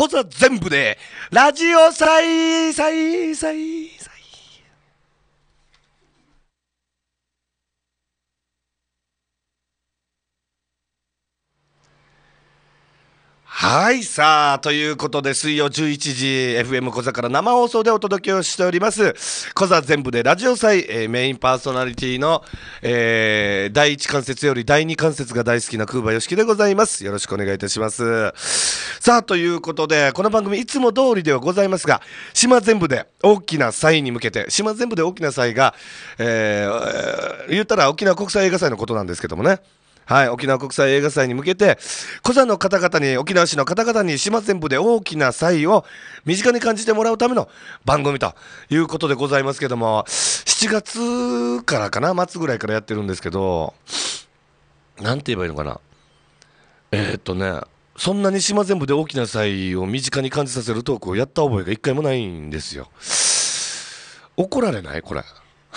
こざ全部でラジオ祭祭祭祭。はい、さあということで水曜11時 FM 小座から生放送でお届けをしております小座全部でラジオ祭、メインパーソナリティの、第1関節より第2関節が大好きな空馬よしきでございます。よろしくお願いいたします。さあということでこの番組いつも通りではございますが、島全部で大きな祭に向けて、島全部で大きな祭が、言ったら沖縄国際映画祭のことなんですけどもね、はい、沖縄国際映画祭に向けてコザの方々に、沖縄市の方々に島全部で大きな祭を身近に感じてもらうための番組ということでございますけども、7月からかな、末ぐらいからやってるんですけど、なんて言えばいいのかな、そんなに島全部で大きな祭を身近に感じさせるトークをやった覚えが一回もないんですよ。怒られないこれ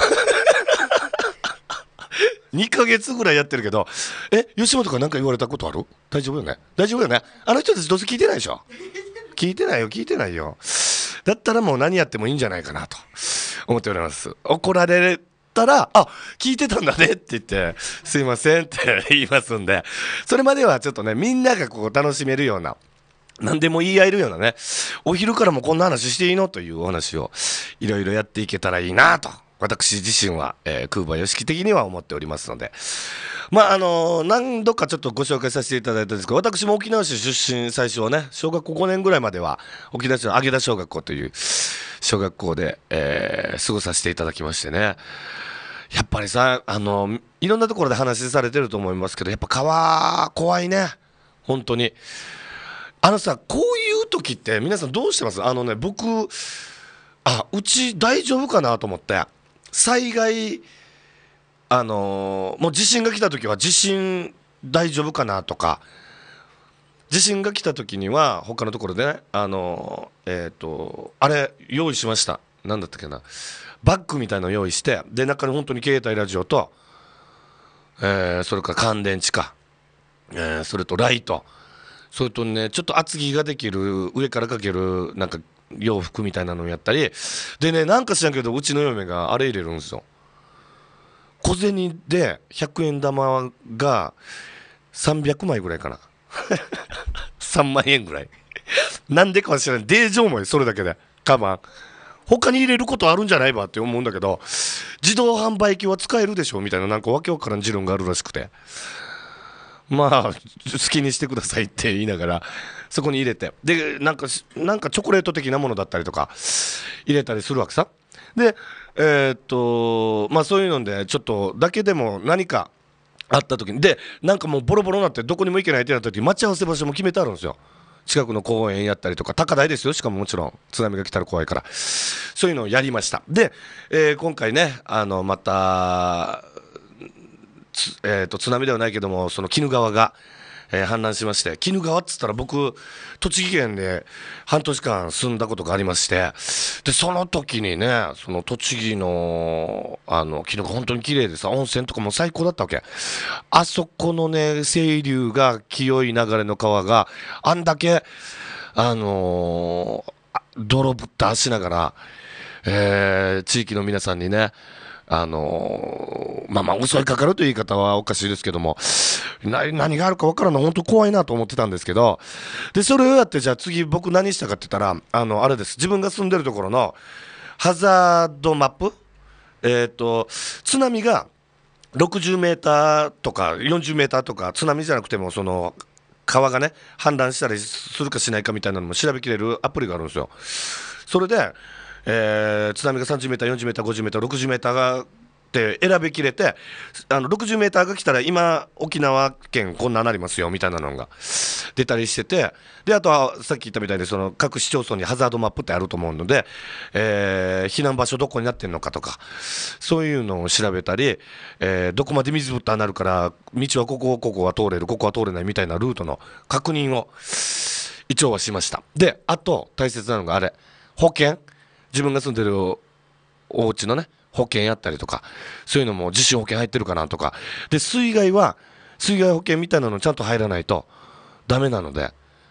2ヶ月ぐらいやってるけど、吉本から何か言われたことある？大丈夫よね？大丈夫よね？あの人たちどうせ聞いてないでしょ？聞いてないよ、聞いてないよ。だったらもう何やってもいいんじゃないかなと思っております。怒られたら、あ、聞いてたんだねって言って、すいませんって言いますんで、それまではちょっとね、みんながこう楽しめるような、何でも言い合えるようなね、お昼からもこんな話していいのというお話をいろいろやっていけたらいいなと、私自身は、空馬よしき的には思っておりますので、何度かちょっとご紹介させていただいたんですけど、私も沖縄市出身、最初はね、小学校5年ぐらいまでは沖縄市の揚田小学校という小学校で、過ごさせていただきましてね、やっぱりさ、いろんなところで話されてると思いますけど、やっぱ川怖いね、本当に。こういう時って皆さんどうしてます？僕、うち大丈夫かなと思って、災害、もう地震が来た時は地震大丈夫かなとか、地震が来た時には他のところでね、あれ用意しました。なんだったっけな、バッグみたいなのを用意して、で中に本当に携帯ラジオと、それから乾電池か、それとライト、それとね、ちょっと厚着ができる上からかけるなんか洋服みたいなのをやったりでね、なんか知らんけどうちの嫁があれ入れるんですよ。小銭で100円玉が300枚ぐらいかな3万円ぐらいなんでかは知らない、デージ重い、それだけでカバン他に入れることあるんじゃないばって思うんだけど、自動販売機は使えるでしょみたいな、なんかわけわからん持論があるらしくて、まあ好きにしてくださいって言いながらそこに入れて、でなんかチョコレート的なものだったりとか入れたりするわけさ。でそういうのでちょっとだけでも何かあった時に、でなんかもうボロボロになってどこにも行けないってなった時、待ち合わせ場所も決めてあるんですよ。近くの公園やったりとか、高台ですよ、しかももちろん津波が来たら怖いから、そういうのをやりました。で、今回ね、また津波ではないけども、その鬼怒川が、氾濫しまして、鬼怒川っつったら僕栃木県で半年間住んだことがありまして、でその時にね、その栃木の鬼怒川本当に綺麗でさ、温泉とかも最高だったわけ。あそこのね、清流が清い流れの川があんだけ泥ぶった足ながら、地域の皆さんにね、襲いかかるという言い方はおかしいですけども、何があるか分からんの、本当怖いなと思ってたんですけど、でそれをやって、じゃあ次僕何したかって言ったら、あれです、自分が住んでるところのハザードマップ、津波が60メーターとか40メーターとか、津波じゃなくてもその川がね氾濫したりするかしないかみたいなのも調べきれるアプリがあるんですよ。それで津波が30メーター、40メーター、50メーター、60メーターがって選びきれて、60メーターが来たら今沖縄県こんななりますよみたいなのが出たりしてて、であとはさっき言ったみたいにその各市町村にハザードマップってあると思うので、避難場所どこになってるのかとか、そういうのを調べたり、どこまで水ぶったなるから道はここは通れる、ここは通れないみたいなルートの確認を一応はしました。であと大切なのがあれ、保険、自分が住んでるお家のね保険やったりとか、そういうのも地震保険入ってるかなとかで、水害保険みたいなのちゃんと入らないとダメなので、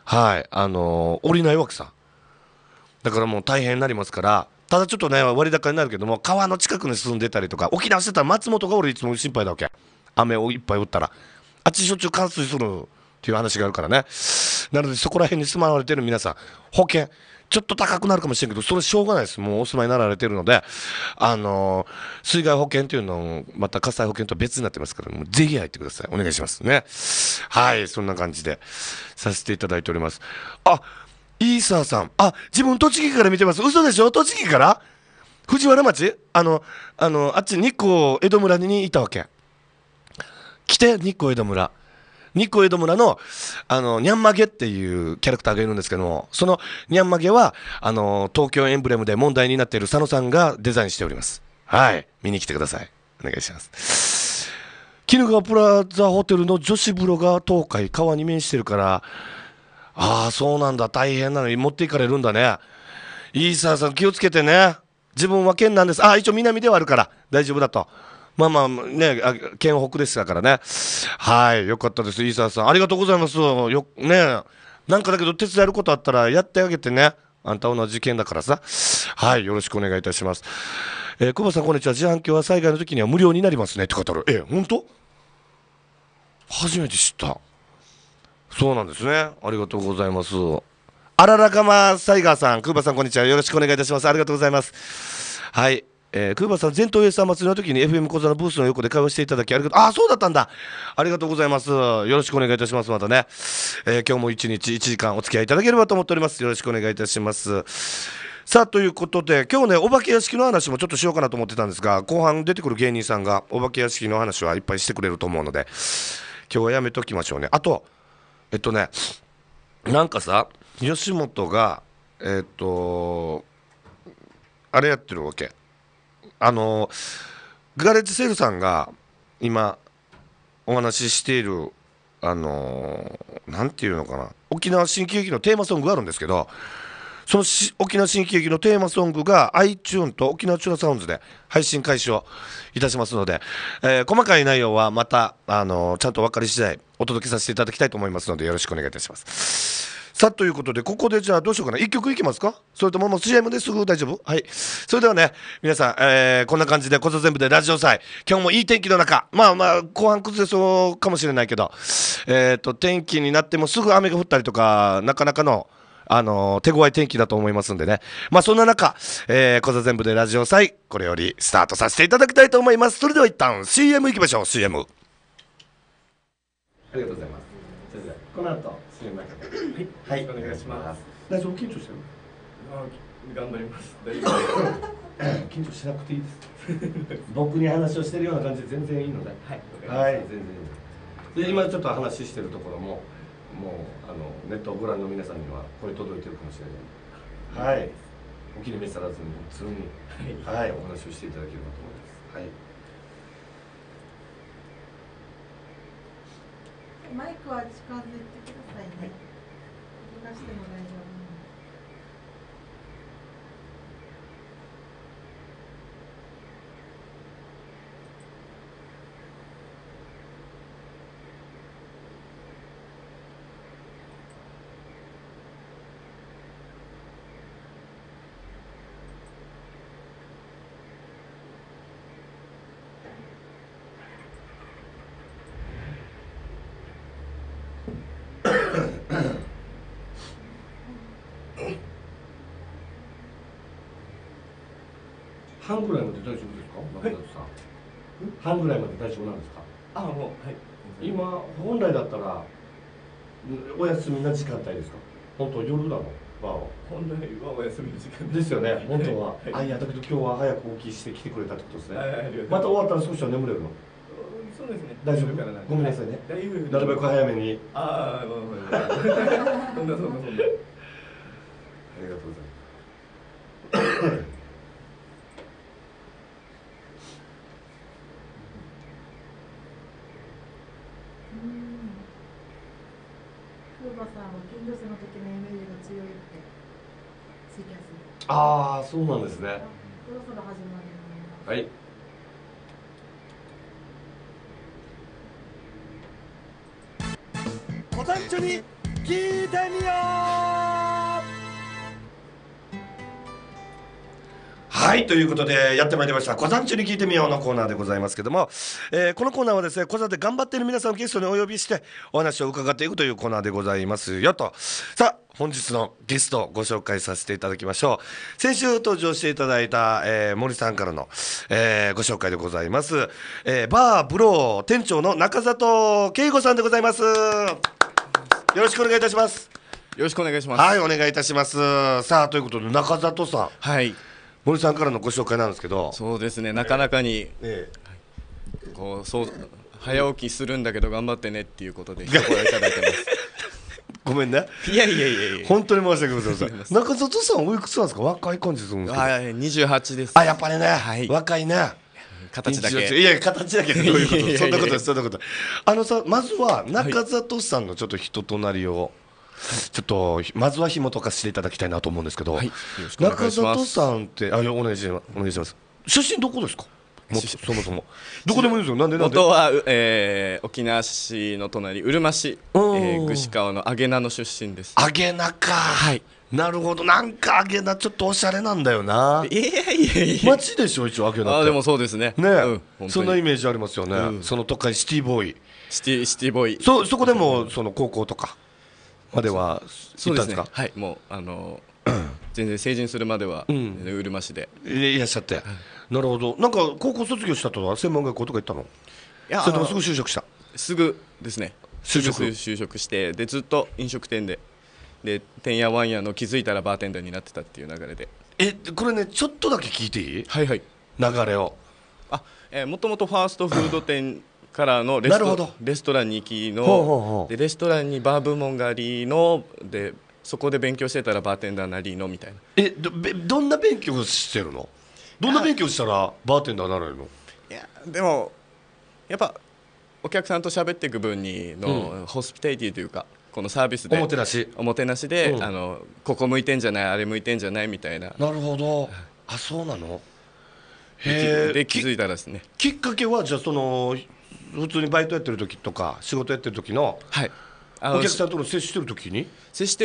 はい、降りないわけさ。だからもう大変になりますから、ただちょっとね、割高になるけども、川の近くに住んでたりとか、沖縄してたら松本が俺いつも心配だわけ。雨をいっぱい降ったら。あっちしょっちゅう冠水するっていう話があるからね。なのでそこら辺に住まわれてる皆さん、保険、ちょっと高くなるかもしれんけど、それしょうがないです。もうお住まいになられてるので、水害保険っていうのまた火災保険と別になってますから、もうぜひ入ってください。お願いしますね。はい、そんな感じでさせていただいております。あ、イーサーさん。あ、自分栃木から見てます。嘘でしょ？栃木から？藤原町？あっち日光江戸村にいたわけ。来て、日光江戸村。日光江戸村の、ニャンマゲっていうキャラクターがいるんですけども、そのニャンマゲは、東京エンブレムで問題になっている佐野さんがデザインしております。はい。見に来てください。お願いします。鬼怒川プラザホテルの女子風呂が東海、川に面してるから、ああ、そうなんだ。大変なのに持っていかれるんだね。イーサーさん気をつけてね。自分は県なんです。あ、一応南ではあるから大丈夫だと。まあまあね、県北でしたからね。はい、よかったです。イーサーさん。ありがとうございます。ね、なんかだけど手伝えることあったらやってあげてね。あんた同じ県だからさ。はい、よろしくお願いいたします。久保さん、こんにちは。自販機は災害の時には無料になりますねって語る。本当？初めて知った。そうなんですね。ありがとうございます。あららかまサイガーさん、クーバさん、こんにちは。よろしくお願いいたします。ありがとうございます。はい。クーバさん、全東映さん祭りの時に FM 小座のブースの横で会話していただきありがとう。あ、そうだったんだ。ありがとうございます。よろしくお願いいたします。またね。今日も一日1時間お付き合いいただければと思っております。よろしくお願いいたします。さあ、ということで、今日ね、お化け屋敷の話もちょっとしようかなと思ってたんですが、後半出てくる芸人さんがお化け屋敷の話はいっぱいしてくれると思うので、今日はやめときましょうね。あと、なんかさ、吉本が、あれやってるわけ。ガレッジセールさんが今お話ししている、なんていうのかな、沖縄新喜劇のテーマソングがあるんですけど、その沖縄新喜劇のテーマソングが iTune と沖縄チュラサウンズで配信開始をいたしますので、細かい内容はまた、ちゃんと分かり次第お届けさせていただきたいと思いますので、よろしくお願いいたします。さあ、ということで、ここでじゃあどうしようかな。1曲いきますか？それとももう CM ですぐ大丈夫？はい。それではね、皆さん、こんな感じで、こそ全部でラジオ祭。今日もいい天気の中、まあまあ、後半崩れそうかもしれないけど、天気になってもすぐ雨が降ったりとか、なかなかの、手強い天気だと思いますんでね。まあそんな中、こそ全部でラジオ祭、これよりスタートさせていただきたいと思います。それでは一旦 CM いきましょう。 CM。 ありがとうございます。それではこの後 CM はい、お願いします。大丈夫？緊張してる？ 頑張ります。大丈夫緊張しなくていいです僕に話をしてるような感じで全然いいので、はい、全然いいで、今ちょっと話してるところもネットをご覧の皆さんにはこれ届いてるかもしれない。はい、お気に召さらずに普通に、はい、お話をしていただければと思います。はい、 マイクは近づいてくださいね。動かしても大丈夫。 半ぐらいまで大丈夫ですか？中里さん、半ぐらいまで大丈夫なんですか？ あ、もう、はい。 今本来だったらお休みな時間帯ですか？本当夜なの？バーは本来はお休みの時間ですよね。本当は、 はい、 あ、いやだけど今日は早く起きして来てくれたってことですね。 はい、 また終わったら少しは眠れるの？ そうですね。 大丈夫？ からな。 ごめんなさいね。 大丈夫。 なるべく早めに。 ああ、そんな。ありがとうございます。 風磨さんは金魚すの時のイメージが強いってツイキャス。 ああ、そうなんですね。 そろそろ始まります。 はい。 ご団地に聞いてみよう。はいということでやってまいりました小山中に聞いてみようのコーナーでございますけども、このコーナーはですね小山で頑張っている皆さんをゲストにお呼びしてお話を伺っていくというコーナーでございますよと。さあ本日のゲストをご紹介させていただきましょう。先週登場していただいた、森さんからの、ご紹介でございます、バーブロー店長の中里圭吾さんでございます。よろしくお願いいたします。 よろしくお願いします。 はいお願いいたします。さあということで中里さん、 はい。 森さんからのご紹介なんですけど、 そうですね。なかなかにこうそう早起きするんだけど頑張ってねっていうことで一声いただいてます。 ごめんね。 いやいやいやいや。 本当に申し訳ございません。中里さんおいくつなんですか。若い感じするんですけど。 28です。 あやっぱりね、 はい、 若いね。 形だけ。 いや形だけどどういうことそんなことですそんなこと。さまずは中里さんのちょっと人となりを、ちょっとまずは紐解かせていただきたいなと思うんですけど、はい、中里さんってお願いします。出身どこですか。そもそもどこでもいいですよ。なんで元は、沖縄市の隣うるま市、串川の揚名の出身です。 揚名か。はい。なるほど。なんか揚名ちょっとおしゃれなんだよな。 いやいやいや。 町でしょ一応揚名って。 でもそうですね。 ね、そんなイメージありますよね。その都会シティボーイ。 シティボーイ。 そこでもその高校とかまでは行ったんですか。 はい。もう全然成人するまではうるま市でいらっしゃって。なるほど。なんか高校卒業したとは専門学校とか行ったの。いやそれともすぐ就職した。 すぐですね。就職してでずっと飲食店でてんやわんやの気づいたらバーテンダーになってたっていう流れで。 これねちょっとだけ聞いていい。 はいはい。 流れを。 もともとファーストフード店からのレストランに行きのでレストランにバー部門がありのでそこで勉強してたらバーテンダーなりのみたいな。 どんな勉強してるの。どんな勉強したらバーテンダーになれるの。 いやでもやっぱお客さんと喋っていく分にのホスピタリティというかこのサービスでおもてなしで、ここ向いてんじゃないあれ向いてんじゃないみたいな。 なるほど。そうなの。 で気づいたらですね。 きっかけはじゃあその普通にバイトやってる時とか仕事やってる時の、はい、お客さんとの接してる時に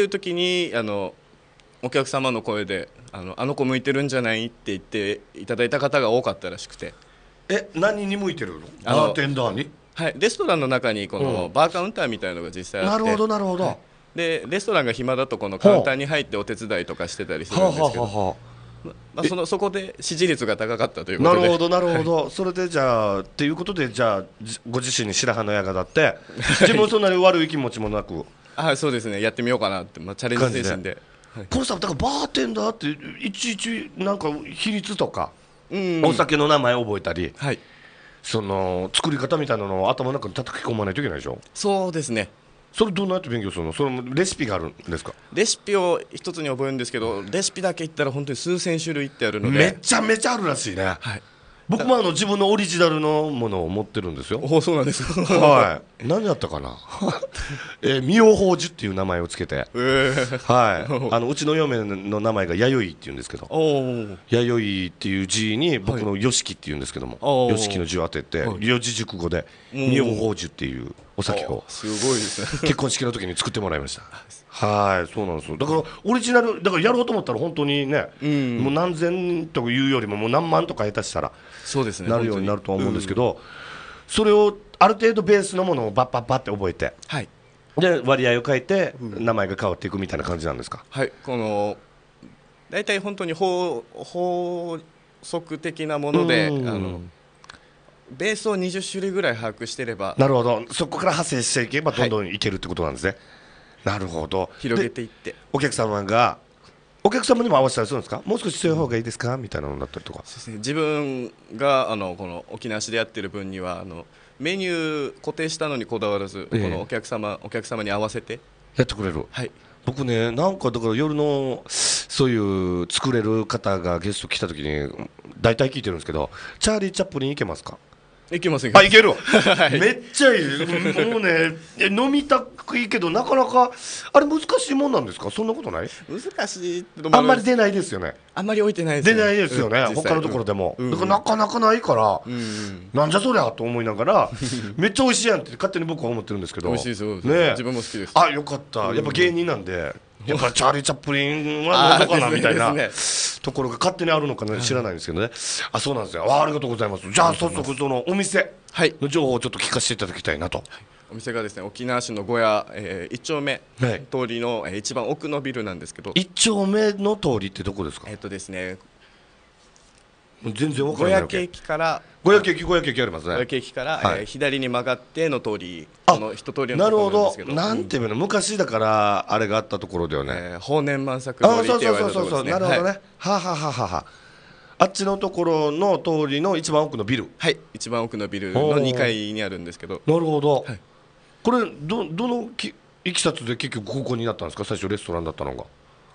お客様の声であの子向いてるんじゃないって言っていただいた方が多かったらしくて。 何に向いてるの。バーテンダーに。 はい、レストランの中にこのバーカウンターみたいなのが実際あって、 なるほどなるほど、 でレストランが暇だとこのカウンターに入ってお手伝いとかしてたりするんですけど、そこで支持率が高かったということで。 なるほどなるほど、それでじゃあっていうことでじゃあご自身に白羽の矢が立って自分そんなに悪い気持ちもなくそうですね、やってみようかなって、チャレンジ精神で。 このさだからバーテンダーっていちいちなんか比率とか、お酒の名前覚えたり、その作り方みたいなのを頭の中に叩き込まないといけないでしょ。 そうですね。 それどうやって勉強するの。それもレシピがあるんですか。 レシピを一つに覚えるんですけど、レシピだけ言ったら本当に数千種類ってあるのでめちゃめちゃあるらしいね。僕も自分のオリジナルのものを持ってるんですよ。 そうなんですか。 はい。何やったかな。妙法樹っていう名前をつけて、はい。うちの嫁の名前が弥生っていうんですけど、弥生っていう字に僕のよしきっていうんですけども、よしきの字を当てて四字熟語で妙法樹っていうお酒をすごいですね。 結婚式の時に作ってもらいました。はい、そうなんですよ。だからオリジナルだからやろうと思ったら本当にね、もう何千というよりももう何万とか下手したらそうですね、 なるようになるとは思うんですけど、それをある程度ベースのものをバッバッバッって覚えて、で割合を変えて名前が変わっていくみたいな感じなんですか。 はい、この大体本当に法則的なものでベースを20種類ぐらい把握してれば、 なるほど、そこから派生していけばどんどんいけるってことなんですね。なるほど。 広げていってお客様にも合わせたりするんですか。もう少し強い方がいいですかみたいなのだったりとか。 そうですね、自分がこの沖縄市でやってる分にはメニュー固定したのにこだわらず、このお客様に合わせてやってくれる。僕ねなんかだから夜のそういう作れる方がゲスト来た時に大体聞いてるんですけど、チャーリー・チャップリンいけますか。 いけますいけあ、 ます。 いけるはいめっちゃいい。もうね、飲みたくいいけど、なかなか、あれ難しいもんなんですか？そんなことない？ 難しいってのもあんまりで出ないですよね。 あんまり置いてないですね。 出ないですよね、 実際他のところでも。 うんだからなかなかないから、 うんうんなんじゃそりゃと思いながら、めっちゃ美味しいやんって勝手に僕は思ってるんですけど。 美味しいですよ。 ねえ自分も好きです。 あ、よかった。やっぱ芸人なんで、やっぱチャーリー・チャップリンはどうかなみたいなですところが勝手にあるのかね、知らないんですけどね。あ、そうなんですよ。ありがとうございます。じゃあ早速そのお店はい。 の情報をちょっと聞かせていただきたいなと。 お店がですね、沖縄市の小屋、1丁目はい通りの、一番奥のビルなんですけど、 一丁目の通りってどこですか？ ですね、 全然わか小屋らないわけ。 駅から小屋駅ありますね。 小屋駅から、 はい左に曲がっての通り、 あこの一通りのなるほどところなんですけ。ど、 なんていうの、昔だからあれがあったところだよね。 法然万作通あ、そうりって言われそうそうそう、 るところですね。 なるほどね。 はい。 ははははは。あっちのところの通りの一番奥のビル。 はい、一番奥のビルの2階にあるんですけど、 なるほど。 はいこれどのいきさつで結局ここになったんですか？最初レストランだったのが。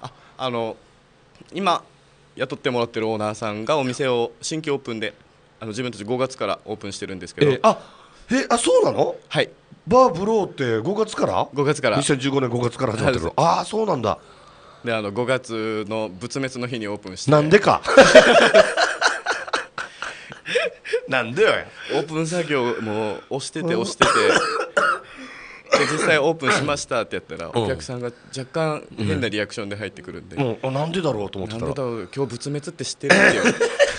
今雇ってもらってるオーナーさんがお店を新規オープンで、自分たち5月からオープンしてるんですけど、 あ、そうなの？ はい、 バーブローって5月から 5月から 2015年5月から始まってるはいの。ああ、そうなんだ。 で5月の仏滅の日にオープンして、 なんでかなんでよ。 オープン作業も押しててで実際オープンしましたってやったら、お客さんが若干変なリアクションで入ってくるんで、 あ、なんでだろうと思ってたら、 なんでだろう、今日仏滅って知ってるっていう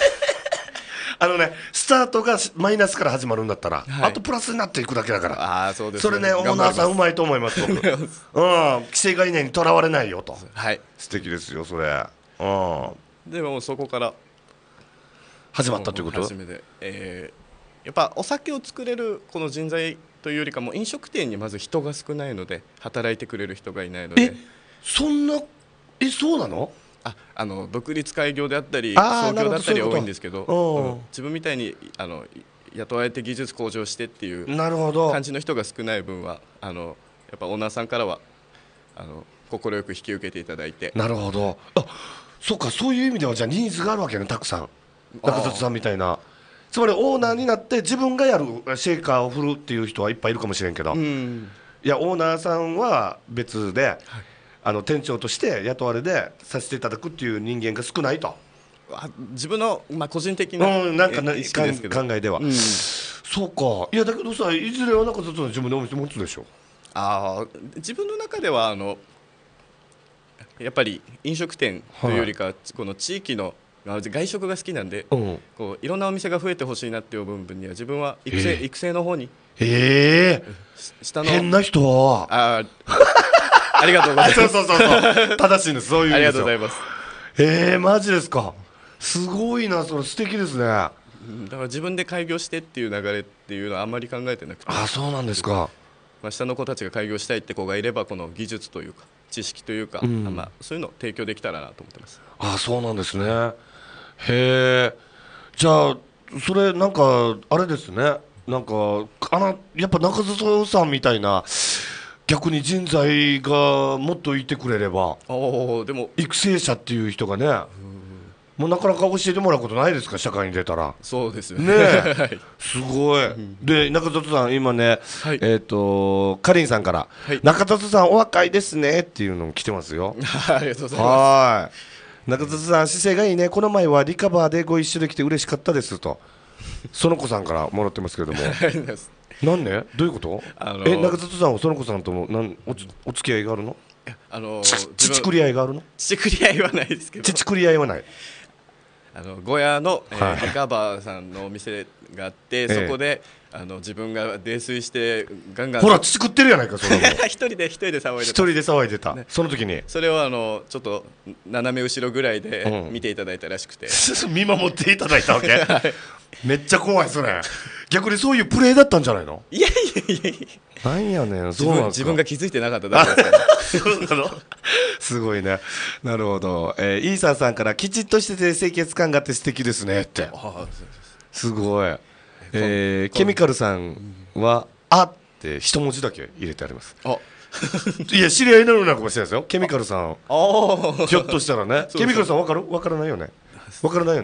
スタートがマイナスから始まるんだったら、 はいあとプラスになっていくだけだからああそうですそれね、オーナーさんうまいと思います僕うん、既成概念にとらわれないよと。 はい素敵ですよそれ。うん、 でもそこから始まったということ？ 初めて、やっぱお酒を作れるこの人材というよりかも、飲食店にまず人が少ないので、働いてくれる人がいないので、 そんな、そうなの？ 独立開業であったりあー創業だったりなるほどそういうこと多いんですけど、 うん自分みたいに雇われて技術向上してっていうなるほど。 感じの人が少ない分はやっぱオーナーさんからは快く引き受けていただいて、 なるほど。あ、そうか、そういう意味ではじゃあニーズがあるわけね、たくさん。中里さんみたいな。つまりオーナーになって自分がやるシェーカーを振るっていう人はいっぱいいるかもしれんけど、 うんいやオーナーさんは別で、店長として雇われでさせていただくっていう人間が少ないと。 自分の、個人的な、 なんか意識ですけど、 考えでは、そうか。いやだけどさ、いずれは中里さん自分でお店持つでしょ。 自分の中ではやっぱり飲食店というよりか、この地域の外食が好きなんで、こういろんなお店が増えてほしいなっていう部分には自分は育成の方に下の変な人はありがとうございます。 そう正しいんです。そういう意あり味ですよ。 がとうございます。 マジですか。すごいな、それ素敵ですね。 だから自分で開業してっていう流れっていうのはあんまり考えてなくて、 そうなんですか。 下の子たちが開業したいって子がいれば、この技術というか知識というか、そういうのを提供できたらなと思ってます。 そうなんですね。へえ。じゃあそれなんかあれですね。なんかやっぱ中里さんみたいな逆に人材がもっといてくれれば、 でも育成者っていう人がね、もうなかなか教えてもらうことないですか、社会に出たら。 そうですよねはいすごい。で中里さん今ね、 はいかりんさんから、中里さんお若いですねっていうのも来てますよ。 ありがとうございまはい。中里さん姿勢がいいね。この前はリカバーでご一緒できて嬉しかったですと園子さんからもらってますけれどもす。 なんでどういうこと？中里さんは園子さんともお付き合いがあるの？乳くり合いがあるの？ 乳くり合いはないですけど、 乳くり合いはない。 小屋の、リカバーさんのお店があって、そこで自分が泥酔してガンガンほら乳食ってるやないか。それも一人で騒いでた。 一人で騒いでた、その時にそれをちょっと斜め後ろぐらいで見ていただいたらしくて、 見守っていただいたわけ、めっちゃ怖い。それ逆にそういうプレーだったんじゃないの？ いやなんやねん。 自分が気づいてなかっただけですからそうなのすごいね。なるほど。イーサーさんからきちっとしてて清潔感があって素敵ですねって。すごい。ケミカルさんはあって一文字だけ入れてあります。いや知り合いになるのかもしれないですよ。ケミカルさんひょっとしたらね。ケミカルさんわからないよね。わからないよね。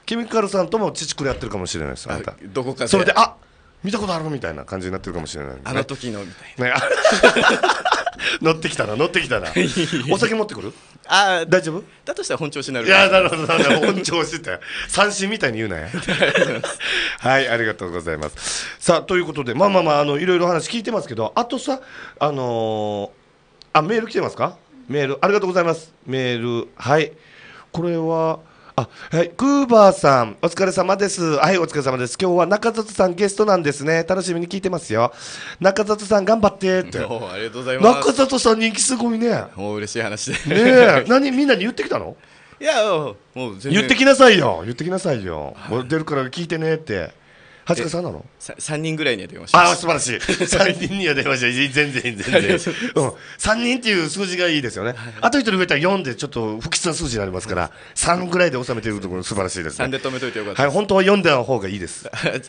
ケミカルさんともチチクルやってるかもしれないですあなた。 どこかでそれで見たことあるみたいな感じになってるかもしれないですね。 あの時のみたいね乗ってきたなお酒持ってくる？ な。 大丈夫？ だとしたら本調子になる。 いやなるほど本調子って三振みたいに言うなやはいありがとうございます。さあということでいろいろ話聞いてますけど、あとさメール来てますか？メールありがとうございます。メールはいこれははい、クーバーさんお疲れ様です。はいお疲れ様です。今日は中里さんゲストなんですね。楽しみに聞いてますよ。中里さん頑張ってってありがとうございます。 中里さん人気すごいね。 もう嬉しい話でねえみんなに言ってきたの？ いやもう全然言ってきなさいよもう出るから聞いてねって。はじかさんなの ？3人ぐらいには電話しました。 素晴らしい3人には電話して全然3人っていう数字がいいですよね。あと1人増えたら4でちょっと不吉な数字になりますから3ぐらいで収めているところ素晴らしいですね。 3で止めといてよかった。 はい本当は4での方がいいです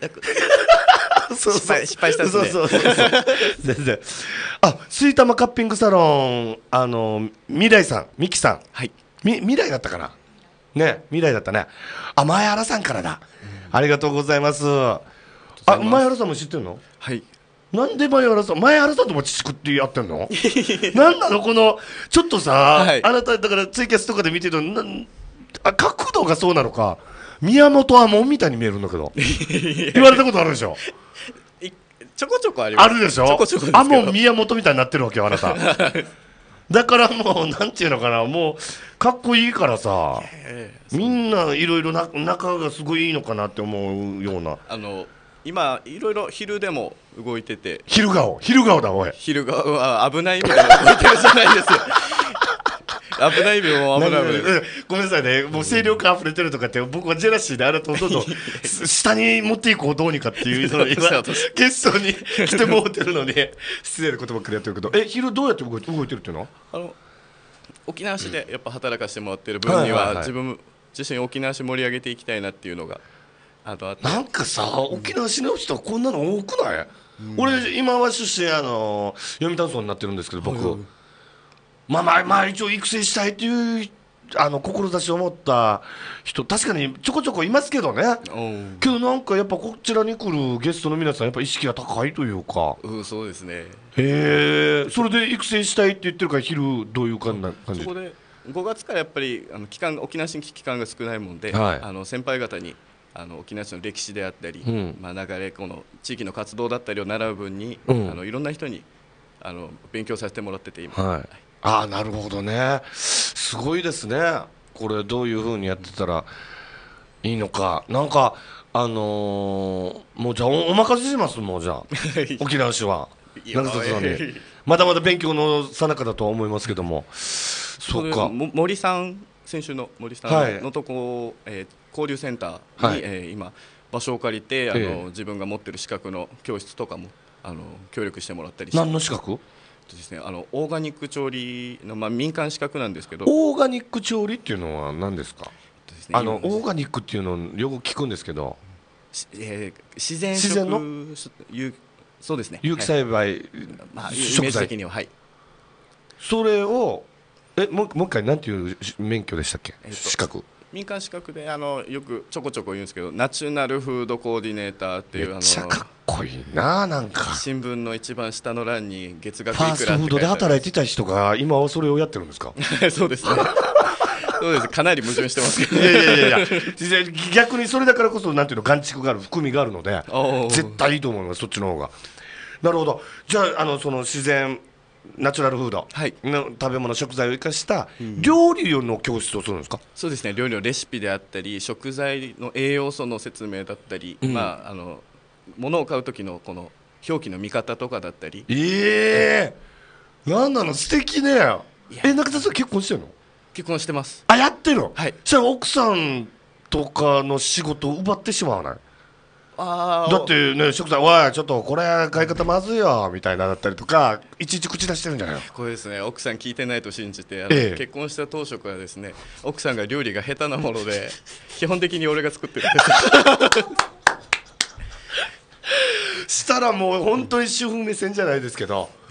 失敗したんですね。 そう全然吹玉カッピングサロン未来さんミキさん、 はい、 未来だったかなね未来だったね。前原さんからだ、ありがとうございます。前原さんも知ってるの？はい。なんで前原さんとも父くってやってんのなんなのこのちょっとさ、はい、あなただからツイキャスとかで見てるの角度がそうなのか宮本亞門みたいに見えるんだけど言われたことあるでしょちょこちょこあります。 あるでしょ。亞門宮本みたいになってるわけよあなただからもうなんていうのかなもうかっこいいからさみんないろいろ仲がすごいいいのかなって思うような今いろいろ昼でも動いてて昼顔だおい昼顔は危ない意味でも動いてるじゃないですよ危ない意味も危ないごめんなさいねもう清涼感溢れてるとかって僕はジェラシーであなたをどんどん下に持っていこうどうにかっていうのを今ゲストに来てもうてるのに失礼なことばっかりやってるけど昼どうやって動いてるっていうの？ 沖縄市でやっぱ働かせてもらってる分には自分自身沖縄市盛り上げていきたいなっていうのがなんかさ沖縄市の人はこんなの多くない？俺今は出身読谷村になってるんですけど僕一応育成したいっていう志を持った人確かにちょこちょこいますけどね。けどなんかやっぱこちらに来るゲストの皆さんやっぱ意識が高いというか。 そうですね。 へえ。それで育成したいって言ってるから昼どういう感じ？ そこで5月からやっぱり沖縄新規期間が少ないもんで、先輩方に沖縄市の歴史であったり、流れこの地域の活動だったりを習う分に、いろんな人に勉強させてもらってて今。 なるほどね。すごいですね。これどういう風にやってたらいいのか。なんかもうじゃあお任せしますもうじゃあ沖縄市は長崎さんにまだまだ勉強の最中だとは思いますけども。 そうか。森さん選手の森さんのとこ、交流センターに、今場所を借りて自分が持ってる資格の教室とかも協力してもらったりして。 何の資格？ ですね、オーガニック調理の、民間資格なんですけど。 オーガニック調理っていうのは何ですか？オーガニックっていうのをよく聞くんですけど、 自然のそうですね、 有機栽培、 イメージ的にはそれをもう一回なんていう免許でしたっけ？資格民間資格でよくちょこちょこ言うんですけどナチュナルフードコーディネーターっていうめっちゃかっこいいな。なんか新聞の一番下の欄に月額いくフらってァーストフードで働いてた人が今はそれをやってるんですか？ そうですねそうです。かなり矛盾してますけどいや逆にそれだからこそなんていうの眼蓄がある含みがあるので絶対いいと思いますそっちの方が。なるほど。じゃあその自然ナチュラルフードの食べ物食材を生かした料理の教室をするんですか？ そうですね。料理のレシピであったり食材の栄養素の説明だったり、物を買う時のこの表記の見方とかだったり。 なんなの素敵ね。中田さん結婚してるの？ 結婚してます。 やってる。 はい。 じゃあ奥さんとかの仕事を奪ってしまわない？だってね食材おいちょっとこれ買い方まずいよみたいなだったりとかいちいち口出してるんじゃないの？ これですね奥さん聞いてないと信じて結婚した当初からですね奥さんが料理が下手なもので基本的に俺が作ってるんですしたらもう本当に主婦目線じゃないですけど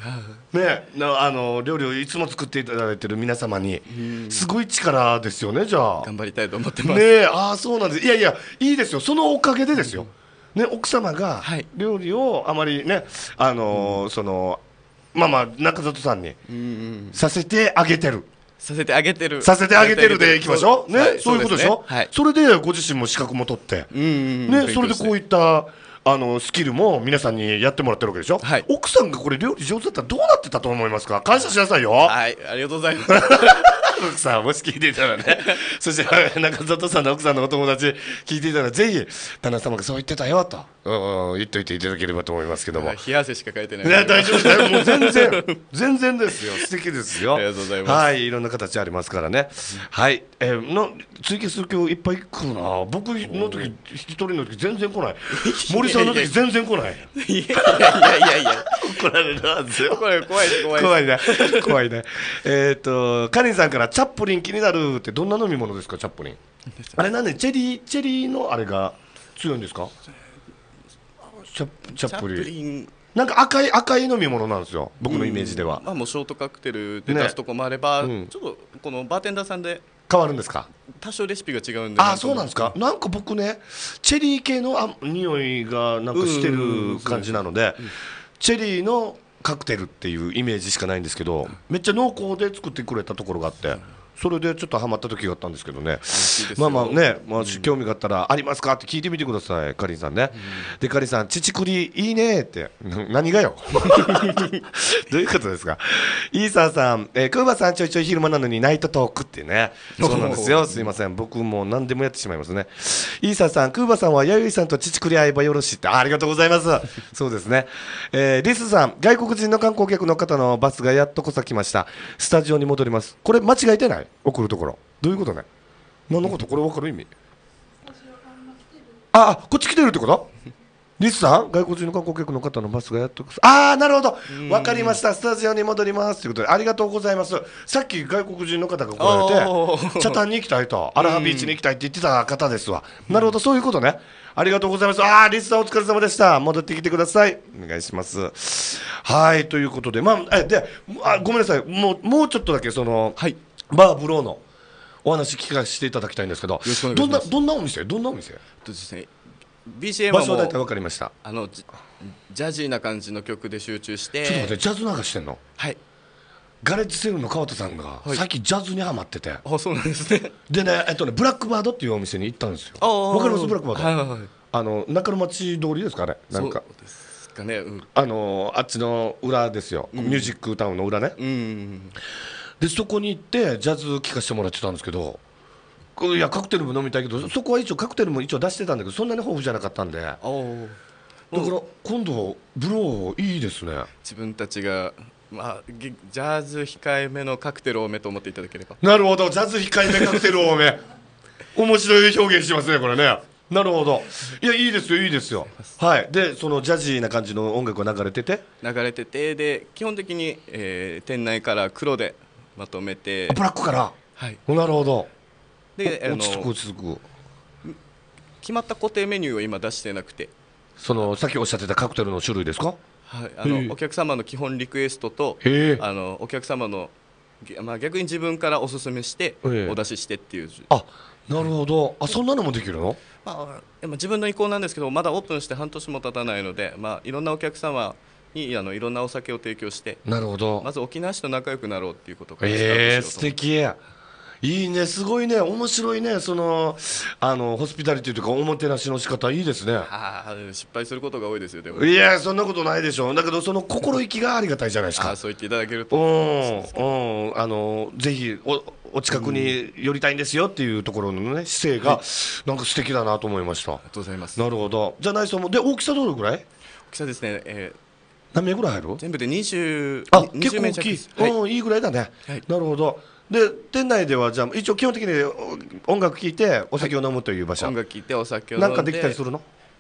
ね、料理をいつも作っていただいてる皆様にすごい力ですよね。じゃあ頑張りたいと思ってます。 ね。ああそうなんです。いやいやいいですよ、そのおかげでですよ、ね、奥様がはい料理をあまりね、その中里さんにさせてあげてる、 させてあげてるでいきましょうね、 はいそういうことでしょ。 そうですねはいそれでご自身も資格も取って、ね、それでこういったスキルも皆さんにやってもらってるわけでしょ、 はい奥さんがこれ料理上手だったらどうなってたと思いますか。感謝しなさいよ。 はいありがとうございます。 奥さんもし聞いていたらねそして中里さんの奥さんのお友達聞いていたらぜひ旦那様がそう言ってたよと、言っといていただければと思いますけども、 冷や汗しか書いてない。 ね、大丈夫です。もう全然ですよ。素敵ですよ。 ありがとうございます。 はい、いろんな形ありますからね。はい、追記する今日いっぱい来るな。僕の時一人の時全然来ない。森さんの時全然来ない。 いや怒られるはずよ。 これ怖いね。怖いね。カリンさんからチャップリン気になるってどんな飲み物ですか。チャップリン。あれなんでチェリーのあれが強いんですか。チャップリン。なんか赤い飲み物なんですよ、僕のイメージでは。 もうショートカクテルで出すとこもあれば、ちょっとこのバーテンダーさんで変わるんですか。 多少レシピが違うんで。 あ、そうなんですか。なんか僕ね、チェリー系の匂いがなんかしてる感じなので、チェリーのカクテルっていうイメージしかないんですけど、めっちゃ濃厚で作ってくれたところがあって、それでちょっとハマった時があったんですけどね。興味があったらありますかって聞いてみてください、かりんさんね。でかりんさん、乳栗いいねって、何がよどういうことですか。イーサーさん、クーバさんちょいちょい昼間なのにナイトトークってね。そうなんですよ、すいません、僕も何でもやってしまいますね。イーサーさん、クーバさんは弥生さんと乳栗会えばよろしいって、ありがとうございます。そうですね。リスさん、外国人の観光客の方のバスがやっとこさ来ました。スタジオに戻ります。これ間違えてない？送るところどういうことね。何のこと？これ分かる意味。こっち来てるってこと？リスさん、外国人の観光客の方のバスがやっとなるほど、分かりました。スタジオに戻りますということでありがとうございます。さっき外国人の方が来られて北谷に行きたいと、アラハビーチに行きたいって言ってた方ですわ。なるほど、そういうことね。ありがとうございます。リスさんお疲れ様でした。戻ってきてください。お願いします。はい、ということでごめんなさい、もうちょっとだけその、 はい、 バーブローのお話聞かせていただきたいんですけど、どんなお店ですね。BGM 場所は大体分かりました。 ジャジーな感じの曲で集中して。 ちょっと待って、ジャズ流してんの？はい。ガレッジセールの川田さんが最近ジャズにハマってて、 そうなんですね。 でね、ブラックバードっていうお店に行ったんですよ。わかります？ブラックバード、中野町通りですかね。なんかそうですかね。 あっちの裏ですよ、ミュージックタウンの裏ね。でそこに行ってジャズ聴かせてもらってたんですけど、いやカクテルも飲みたいけど、そこは一応カクテルも一応出してたんだけど、そんなに豊富じゃなかったんで、だから今度ブローいいですね。 自分たちがジャズ控えめのカクテル多めと思っていただければ。 なるほど、ジャズ控えめカクテル多め面白い表現しますね、これね。なるほど。いや、いいですよ。はい。でそのジャジーな感じの音楽が流れててで、基本的に、店内から黒でまとめて、 ブラックから。 はい。 なるほど。 で落ち着く決まった固定メニューを今出してなくて、 そのさっきおっしゃってたカクテルの種類ですか。 はい、お客様の基本リクエストと、お客様の、逆に自分からおすすめしてお出ししてっていう。 なるほど。そんなのもできるの？ 自分の意向なんですけど、まだオープンして半年も経たないので、いろんなお客様にいろんなお酒を提供して、 なるほど、 まず沖縄市と仲良くなろうっていうことからスタートしようと思って。 素敵や。いいね、すごいね、面白いね、そのホスピタリティというかおもてなしの仕方いいですね。 失敗することが多いですよ。でもいや、そんなことないでしょ。だけどその心意気がありがたいじゃないですか。 そう言っていただけると、 ぜひお近くに寄りたいんですよっていうところのね、姿勢がなんか素敵だなと思いました。 ありがとうございます。 なるほど。じゃあ内装もで大きさどれぐらい？ 大きさですね、 何名ぐらい入る？ 全部で20 結構大きい。いいぐらいだね。なるほど。で店内ではじゃあ一応基本的に音楽聴いてお酒を飲むという場所。 音楽聴いてお酒を飲んで。 なんかできたりするの？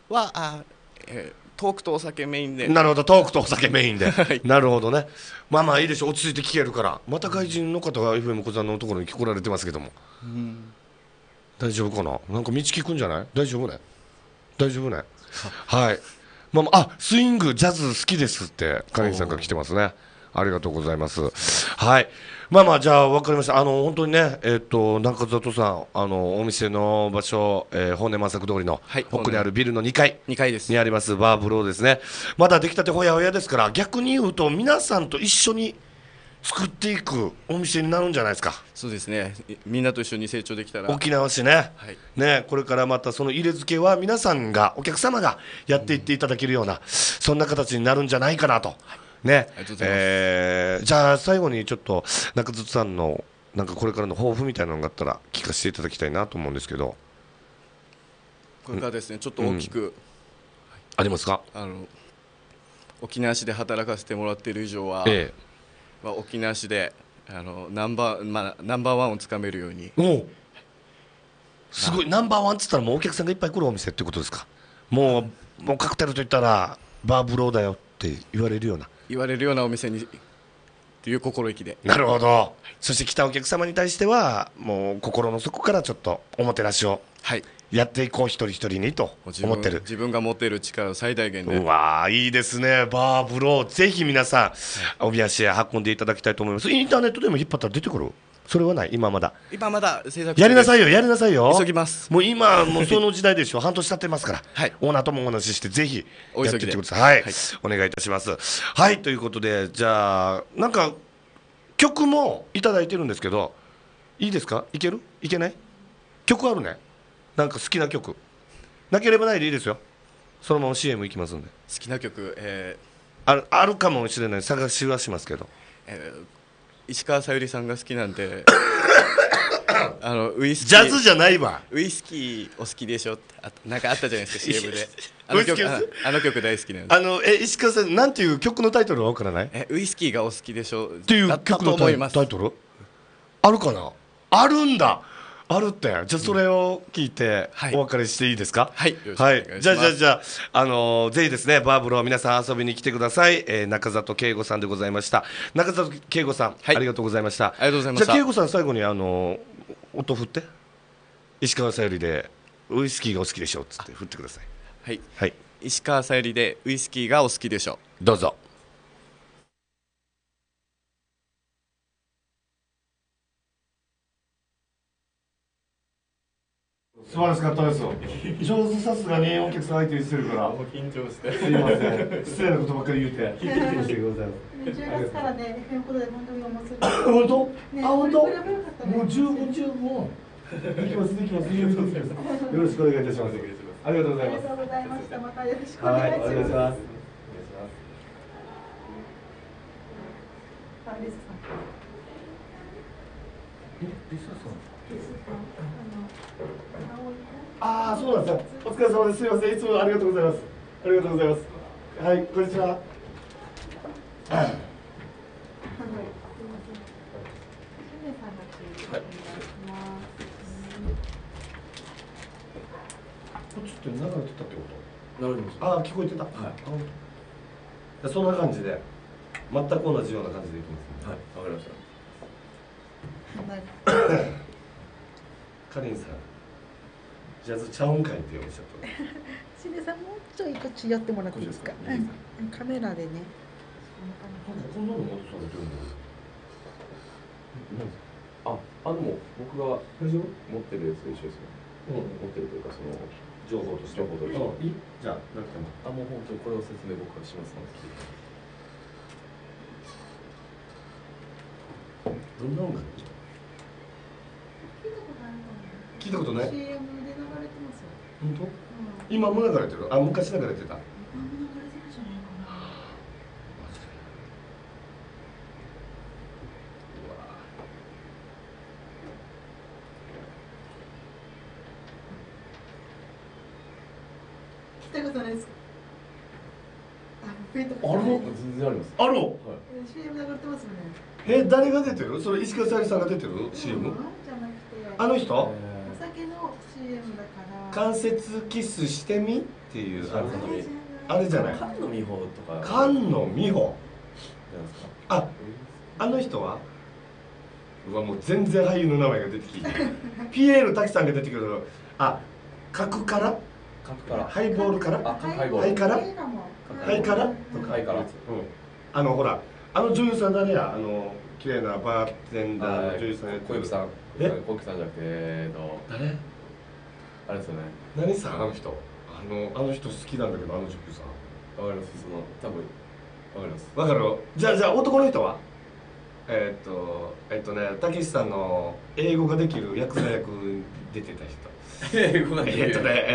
トークとお酒メインで。 なるほど、トークとお酒メインで。なるほどね。いいでしょ、落ち着いて聴けるから。また外人の方が FM 小座のところに来られてますけども、大丈夫かな。なんか道聞くんじゃない？大丈夫ね。はい。スイングジャズ好きですってカリンさんから来てますね。 ありがとうございます。はい。まあまあ、じゃあ、わかりました。本当にね、中里さん、お店の場所、本音満作通りの奥にあるビルの2階にありますバーブローですね。まだ出来たてほやほやですから、逆に言うと、皆さんと一緒に作っていくお店になるんじゃないですか。 そうですね。みんなと一緒に成長できたら。 沖縄市ね、 はい、 ね、これからまたその入れ付けは皆さんが、お客様がやっていっていただけるような、そんな形になるんじゃないかなと。ね、じゃあ最後にちょっと中津さんのなんかこれからの抱負みたいなのがあったら聞かせていただきたいなと思うんですけど。 これからですね、ちょっと大きく、 ありますか。 沖縄市で働かせてもらっている以上は、沖縄市でナンバーワンをつかめるように。 すごい。ナンバーワンっつったらもうお客さんがいっぱい来るお店ってことですか。もうカクテルといったらバーブローだよって言われるようなお店にという心意気で。 なるほど。そして来たお客様に対してはもう心の底からちょっとおもてなしをやっていこう、一人一人にと思ってる。 自分が持っている力を最大限で。 うわー、いいですね。バーブロー、ぜひ皆さん帯足へ運んでいただきたいと思います。インターネットでも引っ張ったら出てくる。それはない。今まだ制作やりなさいよ。 急ぎます。 もう今もうその時代でしょ。半年経ってますから、オーナーともお話ししてぜひやっていってください。お願いいたします。はい、ということで、じゃあなんか曲もいただいてるんですけど、いいですか。いけるいけない。曲あるね。なんか好きな曲なければないでいいですよ。そのまま CM いきますんで。 好きな曲、 あるかもしれない。探しはしますけど、 石川さゆりさんが好きなんでウイスキージャズじゃないわ。 ウイスキーお好きでしょってなんかあったじゃないですか CM で。あの曲大好きなんです。 石川さん、なんていう曲のタイトルは分からない。 ウイスキーがお好きでしょっていう曲のタイトルあるかな。あるんだ。あるって。じゃあそれを聞いてお別れしていいですか。 はい、 じゃあぜひですね、バーブロー皆さん遊びに来てください。中里圭吾さんでございました。中里圭吾さん、ありがとうございました。 ありがとうございました。 じゃあ圭吾さん、最後に音振って。石川さゆりでウイスキーがお好きでしょっつって振ってください。 はい、石川さゆりでウイスキーがお好きでしょ。 どうぞ。素晴らしかったですよ。上手、さすがにお客さん相手にしてるから。 緊張して。 すいません。失礼なことばっかり言うて。緊張してください。 10月からね、FM ことで番組を持つ。 本当？本当？もう十分。できます。よろしくお願いいたします。ありがとうございます。 ありがとうございました。またよろしくお願いします。 お願いします。リサさん。ああ、そうなんですよ。お疲れ様です。すみません。いつもありがとうございます。はい、こんにちは。こっちって流れてたってこと？流れてます。ああ、聞こえてた。はい。そんな感じで、全く同じような感じでいきます。はい、わかりました。カリンさん、ジャズちゃうんかいっておっしゃった。 しねさん、もうちょいこっち寄ってもらっていいですか。カメラでね。 こんなの持ってされてるんだ。 でも僕が持ってるやつと一緒ですよ。持ってるというかその情報として。いい？じゃあなくても。 もう本当にこれを説明僕がしますので。 どんな音楽？聞いたことない。 CM で流れてますよ。 本当？今も流れてる。昔流れてた。 今も流れてるんじゃないかな。聞いたことないですか。全然あります。 あろ。 CM 流れてますよね。 誰が出てる？それ石川さゆりさんが出てる CM？ じゃなくて。 あの人？ お酒の CM だから。 関節キスしてみっていうあれじゃない。 菅野美穂とか。 菅野美穂。あの人は？もう全然俳優の名前が出てきて。ピエール滝さんが出てくる。角から？ハイボールから？ハイから？ほら、 女優さん誰や、綺麗なバーテンダーの女優さんやってる。 小雪さん。 え、 小雪さんじゃなくて、 誰？ あれですよね。 何さん？ あの人。 あの人好きなんだけど、女優さん。 わかります。多分わかります。 わかる？じゃあ男の人は？たけしさんの英語ができるヤクザ役出てた人。 英語ができる。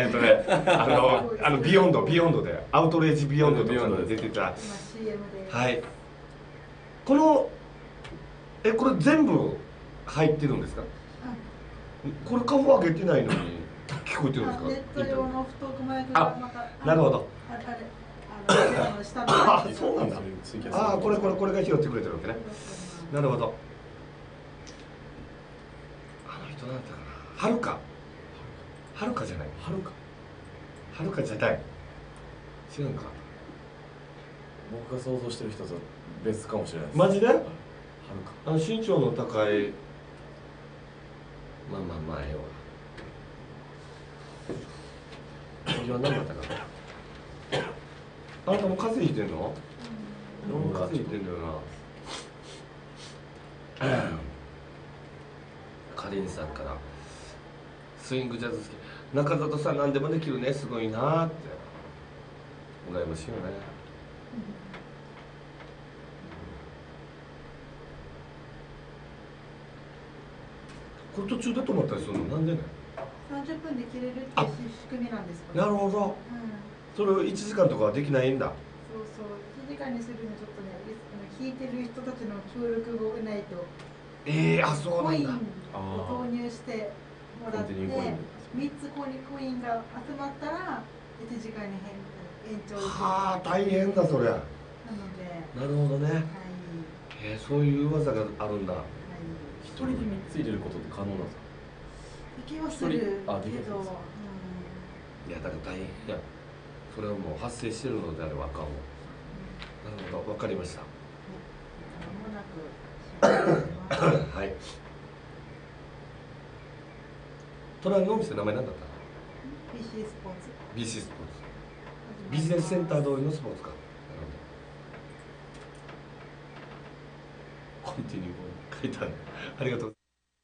ビヨンドで、アウトレイジビヨンドとかに出てた。 今 CM で。 はい。これ全部入ってるんですか？これカフ開けてないのに聞こえてるんですか？ ネット用の太くマイクがまた。 なるほど。 下の。 あ、そうなんだ。これが拾ってくれてるわけね。なるほど。あの人なんだったかな。はるか。はるかじゃない。はるかじゃない。違うか。 僕が想像してる人と別かもしれないです。 マジで？ はるか。 身長の高い。まあええわ。次は何だったかな。あなたも風邪ひいてんの？俺も風邪ひいてんだよな。かりんさんからスイングジャズ好き。中里さん何でもできるね、すごいなって羨ましいよね。これ途中で止まったりするのなんでね。 30分で切れるっていう仕組みなんですか？ なるほど。それを1時間とかはできないんだ。 そう1時間にするにはちょっとね、弾いてる人たちの協力がないと。 そうなんだ。 コインを投入してもらって、3つコインが集まったら1時間に延長。 大変だそりゃ。 なので。 なるほどね。そういう技があるんだ。 一人で3つ入れることって可能なんですか？ できはするけど、 いやだから大変や。それはもう発生してるのであればあかんわ。なるほど、わかりました。はい。隣のお店名前何だったの？ BC スポーツ。 BC スポーツ。ビジネスセンター通りのスポーツか。コンティニュー書いてある。ありがとう。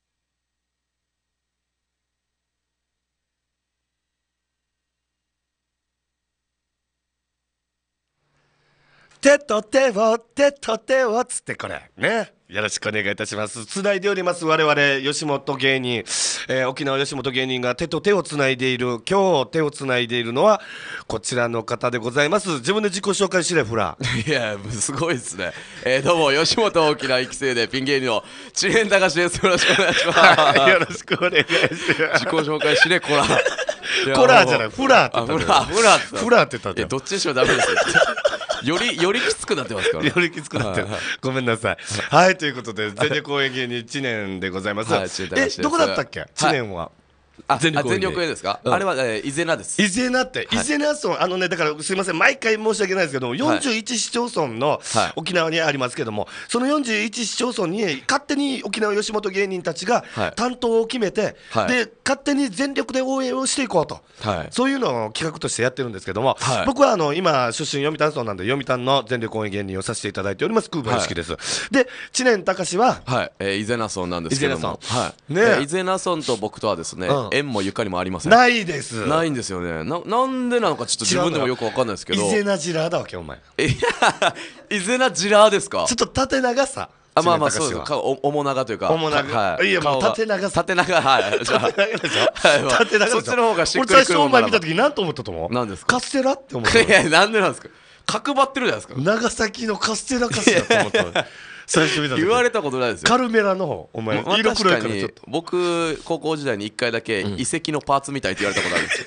手と手をつってこれね、よろしくお願いいたします。つないでおります我々吉本芸人、沖縄吉本芸人が手と手をつないでいる。今日手をつないでいるのはこちらの方でございます。自分で自己紹介しれフラ。 いやすごいですね。どうも吉本沖縄1期生でピン芸人の知念隆です。よろしくお願いします。 よろしくお願いします。 自己紹介しれコラ。 コラーじゃない、フラーって言った。 フラーって言った。 どっちにしろダメですよ。よりきつくなってますから。 よりきつくなってる。ごめんなさい。はい、ということで全力応援芸人知念でございます。どこだったっけ？知念は。 全力応援ですか？あれは伊是名です。 伊是名って、伊是名村、だからすいません、毎回申し訳ないですけども、41市町村の沖縄にありますけども、その41市町村に勝手に沖縄吉本芸人たちが担当を決めて、で勝手に全力で応援をしていこうと、そういうのを企画としてやってるんですけども、僕は今出身読谷村なんで、読谷の全力応援芸人をさせていただいております空母意識です。で知念隆は伊是名村なんですけども、伊是名村と僕とはですね、縁もゆかりもありません。 ないです。 ないんですよね。なんでなのかちょっと自分でもよくわかんないですけど。 伊是名ジラーだわけお前。 伊是名ジラーですか？ ちょっと縦長さ。 まあそうです。面長というか。 面長。いやもう縦長さ。 縦長、はい。 縦長。 そっちの方がしっくりくる。 俺最初お前見た時何と思ったと思う？ 何ですか？ カステラって思った。 いやなんでなんですか？角張ってるじゃないですか。 長崎のカステラかしらと思った。最初見た時言われたことないですよ。 カルメラの方、お前色黒いからちょっと。 僕高校時代に1回だけ遺跡のパーツみたいって言われたことあるんですよ。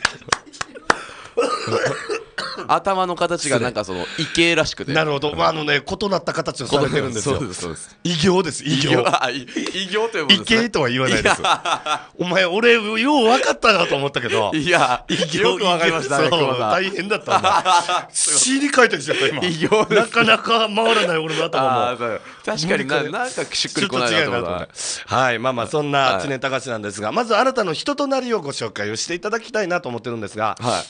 頭の形がなんかその異形らしくて。 なるほど。異なった形をされてるんですよ。 そうです。 異形です。異形。 異形ということですね。 異形とは言わないです。お前俺よう分かったなと思ったけど。 いやよく分かりましたね。 大変だったんだ。CD 書いてきちゃった今。なかなか回らない俺の頭も。 確かになんかしっくりこないなと思った。 はい、まあそんな知念隆なんですが、まずあなたの人となりをご紹介をしていただきたいなと思ってるんですが。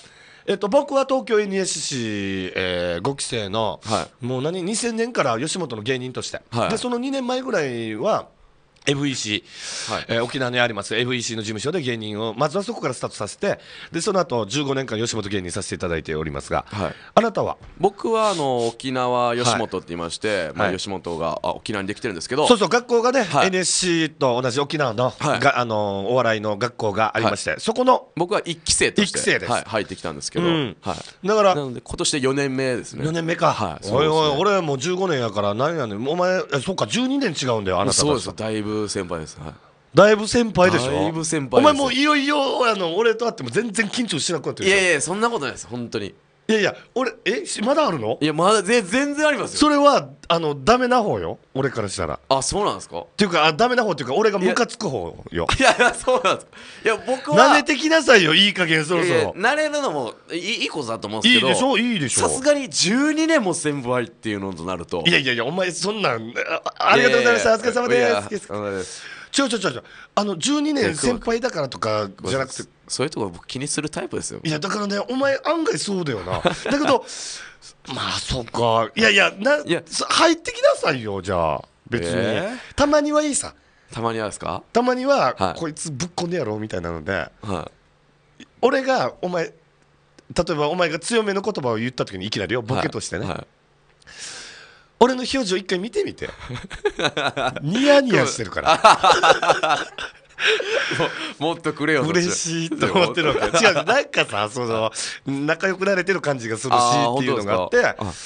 僕は東京 NSC、5期生の、 はもう2000年から吉本の芸人として、 はいでその2年前ぐらいはFEC、 はい沖縄にあります FEC の事務所で芸人をまずはそこからスタートさせて、でその後15年間吉本芸人させていただいておりますが、 はいあなたは？ 僕は沖縄吉本って言いまして、まあ、 はい吉本が沖縄にできてるんですけど、 そうそう、学校がね、 はい NSC と同じ沖縄の、 はいお笑いの学校がありまして、そこの僕は1期生として一期生ですはい、入ってきたんですけど、 うんはい、 だからなので今年で4年目ですね。 4年目か、 はいおいおい、 そうですね俺はもう15年やから、何やねん、お前、そうか、12年違うんだよ、あなたそうですよ、 たちと。 だいぶ先輩です、はい、 だいぶ先輩でしょ、 だいぶ先輩ですお前もういよいよ俺と会っても全然緊張しなくなってるでしょ。 いやいやそんなことないです本当に。 いやいや、俺、まだあるの？ いやまだ全然ありますよ。 それはダメな方よ、俺からしたら。っあそうなんですか。 ていうか、ダメな方っていうか、俺がムカつく方よ。 いやいやそうなんです。いや僕は慣れてきなさいよ、いい加減、そろそいやいやろ。 慣れるのもいいことだと思うんですけど、 いいでしょ、いいでしょ。 さすがに12年も先輩っていうのとなると、 いやいやいや、お前、そんなん、ありがとうございました、お疲れ様いやいやです。 お疲れ様です違う、12年先輩だからとかじゃなくて、 そういうところ僕気にするタイプですよ。 いや、だからね、お前、案外そうだよな。だけど、まあ、そうか、いやいや、 いや入ってきなさいよ、じゃあ、別に。たまにはいいさ。 たまにはですか。 たまには、 はいこいつぶっこんでやろうみたいなので、 は俺が、お前、例えばお前が強めの言葉を言った時にいきなりよ、 いボケとしてね。 はい俺の表情一回見てみて。ニヤニヤしてるから。 もっとくれよ嬉しいと思ってるわけ。違う、なんかさ、仲良くなれてる感じがするしっていうのがあって、だから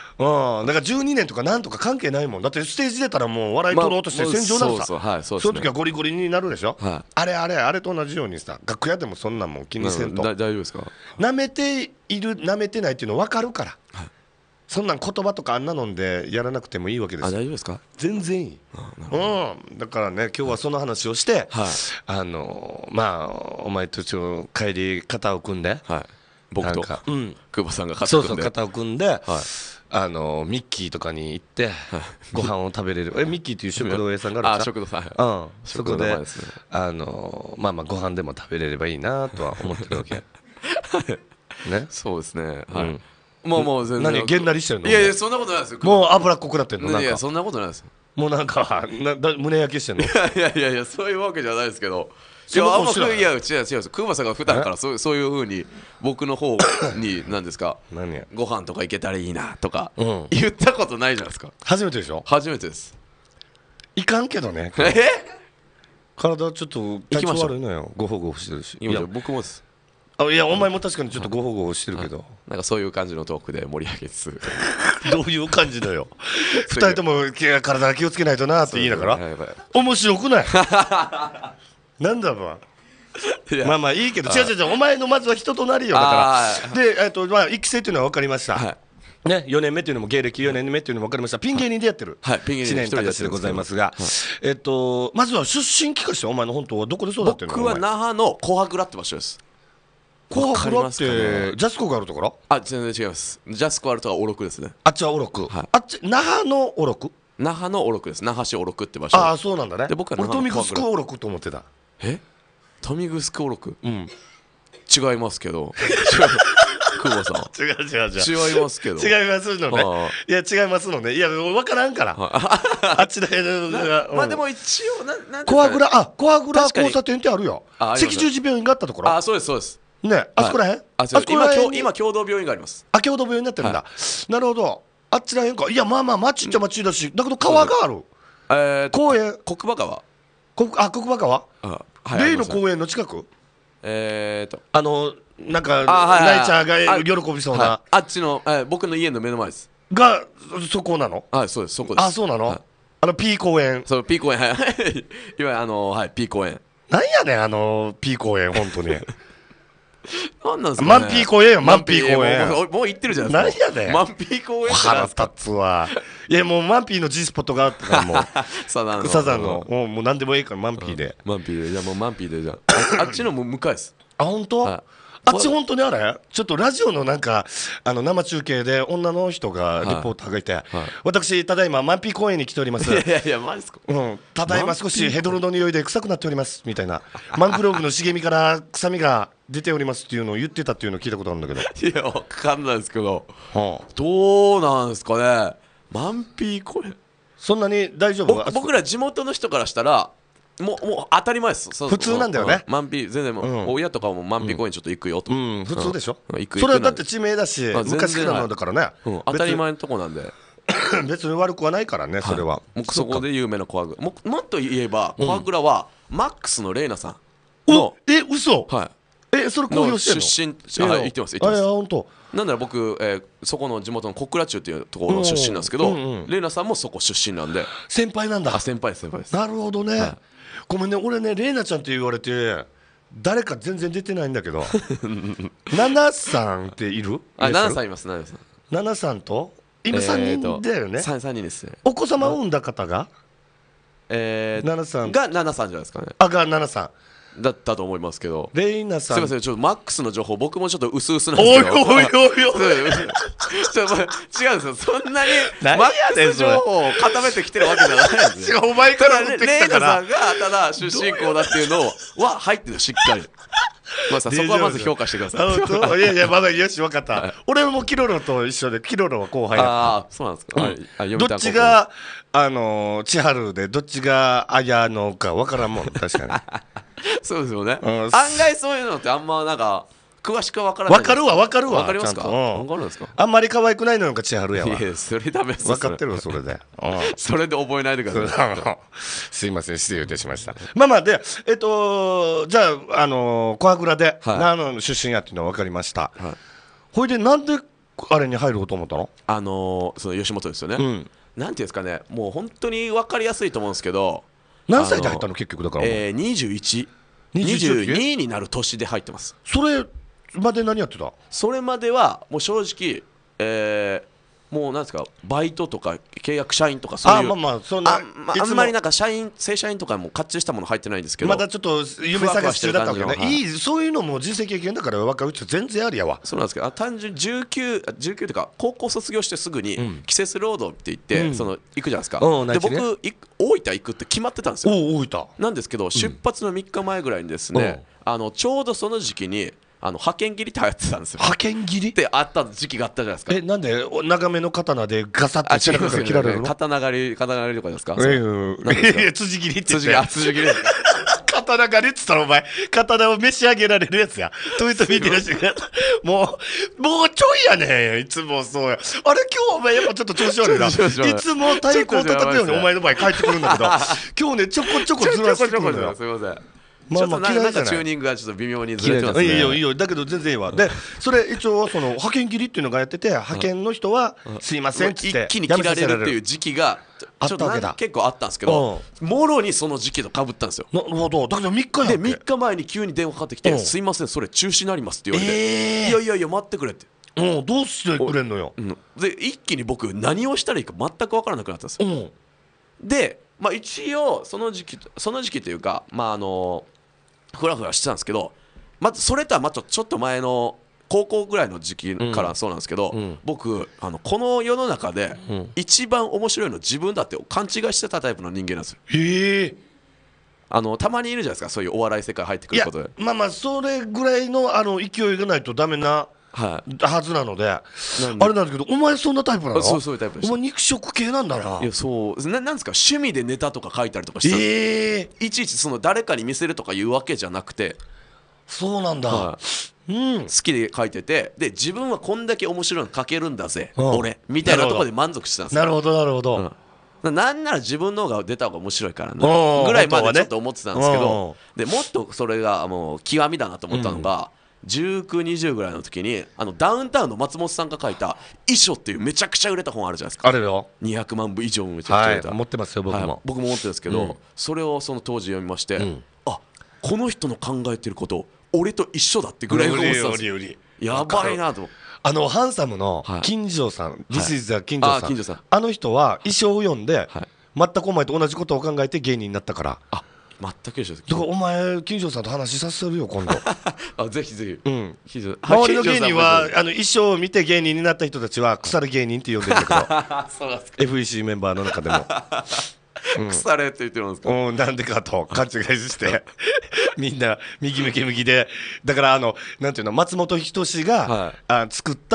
12年とかなんとか関係ないもん。だってステージ出たらもう笑い取ろうとして戦場なのさ。 そうはいそうですね。 その時はゴリゴリになるでしょ。 はいあれと同じようにさ、楽屋でもそんなんもん気にせんと。 大丈夫ですか。 舐めている、舐めてないっていうの分かるから。そんなん言葉とかあんなのでやらなくてもいいわけですよ。 大丈夫ですか。 全然いい。だからね、今日はその話をして、 はいまあ、お前と帰り肩を組んで、 はい僕と久久保さんがそうそう、 肩組んで、 肩を組んで、 はいミッキーとかに行ってご飯を食べれるミッキーっていう食堂屋さんがあるんですか。 食堂さん、 そ食堂こでの前ですね。 まあまあご飯でも食べれればいいなとは思ってるわけね。 そうですね。はうんい。もう全然。 何げんなりしてるの？ いやいやそんなことないですよ。 もう脂っこくなってんの？なんかいやそんなことないですよ。 もうなんか胸焼けしてんの？ いやそういうわけじゃないですけど。いそんなやあんま顔してないいや違うです。久保さんが普段からそういう風に僕の方に何ですか。 何や、 ご飯とか行けたらいいなとかうん言ったことないじゃないですか。 初めてでしょ？ 初めてです。 いかんけどね、体ちょっと体調悪いのよ。ゴホゴホしてるし。いや僕もです。 いや、お前も確かにちょっとゴホゴホしてるけど、 なんかそういう感じのトークで盛り上げつつどういう感じだよ。二人とも体気をつけないとなって言いながらはいはい面白くない？なんだば。 いやまあまあいいけど、違う、お前のまずは人となりよ。だからで、まあ1期生っていうのは分かりました。 はいね、4年目っていうのも芸歴4年目っていうのも分かりました。ピン芸人でやってる、 はいピン芸人知念隆でございますが、まずは出身聞かせて。お前の本当はどこで育ってるの？ 僕は那覇の紅白ラって場所です。 紅白ラっわかりますかてねジャスコがあるところ？ 全然違います。ジャスコアルトはオロクですね。 あっちはオロク、 はいあっち那覇のオロク。 那覇のオロクです。那覇市オロクって場所。 ああ、そうなんだね。 で僕は俺那覇の富城スクオロクと思ってた。 え豊見城オロクうん、 違いますけど久保さん違う違いますけど違いますのね。 ああいや違いますのね。いや分からんから。あっちの辺が、 まあでも一応なんコアグラ確かに交差点ってあるよ。 ああります赤十字病院があったところ。 あそうですね、あそこらへん？ あそうですこら辺に今共同病院があります。 共同病院になってるんだ。なるほど。あっちらへんか。いやまあまあ町っちゃ町だし、だけど川がある。公園。 国場川国場川？例の公園の近く？なんかナイチャーが喜びそうなあっちの僕の家の目の前です。 がそこなの？ はいそうですそこです。 あ、そうなの？P 公園。 そう P 公園はいいわゆるはい P 公園。 なんやねんP 公園本当に。 なんなんですかね。 マンピー公園よ、マンピー公園。 もう言ってるじゃないですか。 なんやねん。 マンピー公園って腹立なんですか。 つわ。いやもうマンピーの G スポットがあったからもうサザンのサザンのもう何でもいいからマンピーで。 マンピーでじゃあもうマンピーでじゃああっちのもう向かいです。 あ、本当？ はいあっち本当にあれちょっとラジオのなんか生中継で女の人がリポーターがいて、私ただいまマンピー公園に来ております。 いやいやマジですか。 ただいま少しヘドロの匂いで臭くなっておりますみたいな、マングローブの茂みから臭みが出ておりますっていうのを言ってたっていうのを聞いたことあるんだけど、 いやわかんないですけど、 はあ、 どうなんですかね。マンピー公園、 そんなに大丈夫？ 僕ら地元の人からしたらもう当たり前です。 普通なんだよね。 マンピー全然もう、親とかもマンピー公園ちょっと行くよと、 普通でしょ。 行くそれはだって地名だし、 全然昔からなんだからね、 当たり前のとこなんで別に悪くはないからね、それは。 もうそこで有名なコアグラ、もっと言えばコアグラはマックスのレイナさんの、 嘘、それ公表してんの？ 出身、言ってます。 本当。 なんなら僕、そこの地元の小倉中っていうところの出身なんですけど、レイナさんもそこ出身なんで。 先輩なんだ。 先輩です。 なるほどね、ごめんね、俺ね、レイナちゃんって言われて誰か全然出てないんだけどナナさんっている？ ナナさんいます。 ナナさんと今3人だよね。 3人ですね。 お子様を産んだ方がナナさんがナナさんじゃないですかね。 がナナさんだったと思いますけど、 レイナさん、 すみません、ちょっとマックスの情報僕もちょっと薄々なんですけど、 おい違うんですよ。そんなにマックス情報を固めてきてるわけじゃないんですよ。 お前から持ってきたから、 レイナさんがただ出身校だっていうのは入ってる、しっかり。そこはまず評価してください。 いやまだよし分かった。俺もキロロと一緒で、キロロは後輩やった。 そうなんですか。 どっちが千春でどっちが綾野か分からんもん、確かに。 そうですよね。案外そういうのってあんまなんか詳しくは分からない。 分かるわ。 分かりますか？分かるんですか？ あんまり可愛くないのが千春やわ。 いやそれダメです。 分かってるわ、それで。 それで覚えないでください。 すいません、失礼いたしました。まあでじゃあ小羽倉で長野の出身やっていうのは分かりました。ほいでなんであれに入ろうと思ったの？ その吉本ですよね。なんていうんですかね、もう本当に分かりやすいと思うんですけど、 何歳で入ったの結局？だから 21、22になる年で入ってます。 それまで何やってた？ それまではもう正直、もうなんですか、バイトとか契約社員とかそういう、あんまりなんか正社員とかも甲冑したもの入ってないんですけど、 まだちょっと夢探し中だったわけね。そういうのも人生経験だから分かる。うち全然ありやわ。 そうなんですけど、単純に19というか高校卒業してすぐに季節労働って言って、行くじゃないですか。で僕大分行くって決まってたんですよ。 大分なんですけど、出発の3日前ぐらいにですね、ちょうどその時期に派遣切りって流行ってたんですよ。 派遣切りってあった時期があったじゃないですか。 なんで長めの刀でガサッと背中から切られるの？ 刀狩りとかですか？ 辻切りって辻切り刀狩りっつったらお前刀を召し上げられるやつや。豊臣秀吉がもうちょいやねん、いつもそうや。あれ今日お前やっぱちょっと調子悪いな。いつも太鼓を叩くようにお前の前帰ってくるんだけど、今日ねちょこちょこずらしてくるんだよ。 すいません。 まあまあちょっとなんかチューニングがちょっと微妙にずれてますね。 いいよだけど全然いいわ。でそれ一応その派遣切りっていうのがやってて、派遣の人はすいませんっつって一気に切られるっていう時期があったわけだ。 結構あったんですけど、もろにその時期とかぶったんですよ。 なるほど。だけど3日やで3日前に急に電話かかってきて、すいませんそれ中止になりますって言われて、いや待ってくれって。 どうしてくれんのよ。 で一気に僕何をしたらいいか全く分からなくなったんですよ。で一応その時期というかふらふらしてたんですけど、まずそれとはちょっと前の高校ぐらいの時期からそうなんですけど、僕この世の中で一番面白いの自分だって勘違いしてたタイプの人間なんですよ。たまにいるじゃないですか、そういうお笑い世界入ってくることで。 まあそれぐらいの勢いがないとダメなはずなので、あれなんだけど、お前そんなタイプなの？ そういうタイプです。 お前肉食系なんだな。 いやそうなんですか、趣味でネタとか書いたりとかしていちいちその誰かに見せるとかいうわけじゃなくて。 そうなんだ。 好きで書いてて、で自分はこんだけ面白いの書けるんだぜ俺みたいなところで満足してたんですよ。 なるほど。 なんなら自分の方が出た方が面白いからなぐらいまでちょっと思ってたんですけど、でもっとそれがもう極みだなと思ったのが、19、20ぐらいの時にダウンタウンの松本さんが書いた「遺書」っていうめちゃくちゃ売れた本あるじゃないですか。 あれよ。 200万部以上もめちゃくちゃ売れた。 持ってますよ僕も。 僕も持ってるんですけど、それをその当時読みまして、あこの人の考えてること俺と一緒だってぐらい思ってたんですよ。やばいなと。 ハンサムの金城さん、This is the 金城さん、あの人は衣装を読んで全くお前と同じことを考えて芸人になったから。 全く一緒です。 だからお前金城さんと話させるよ今度。 あ、ぜひぜひ。 うん金城周りの芸人は金衣装を見て芸人になった人たちは腐る芸人って呼んでるんだけど城さんもそうなんですか。 FEC メンバーの中でも。 腐れって言ってるんですか。 うん、なんでかと勘違いしてみんな右向き右でだからなんていうの松本人志が、作った、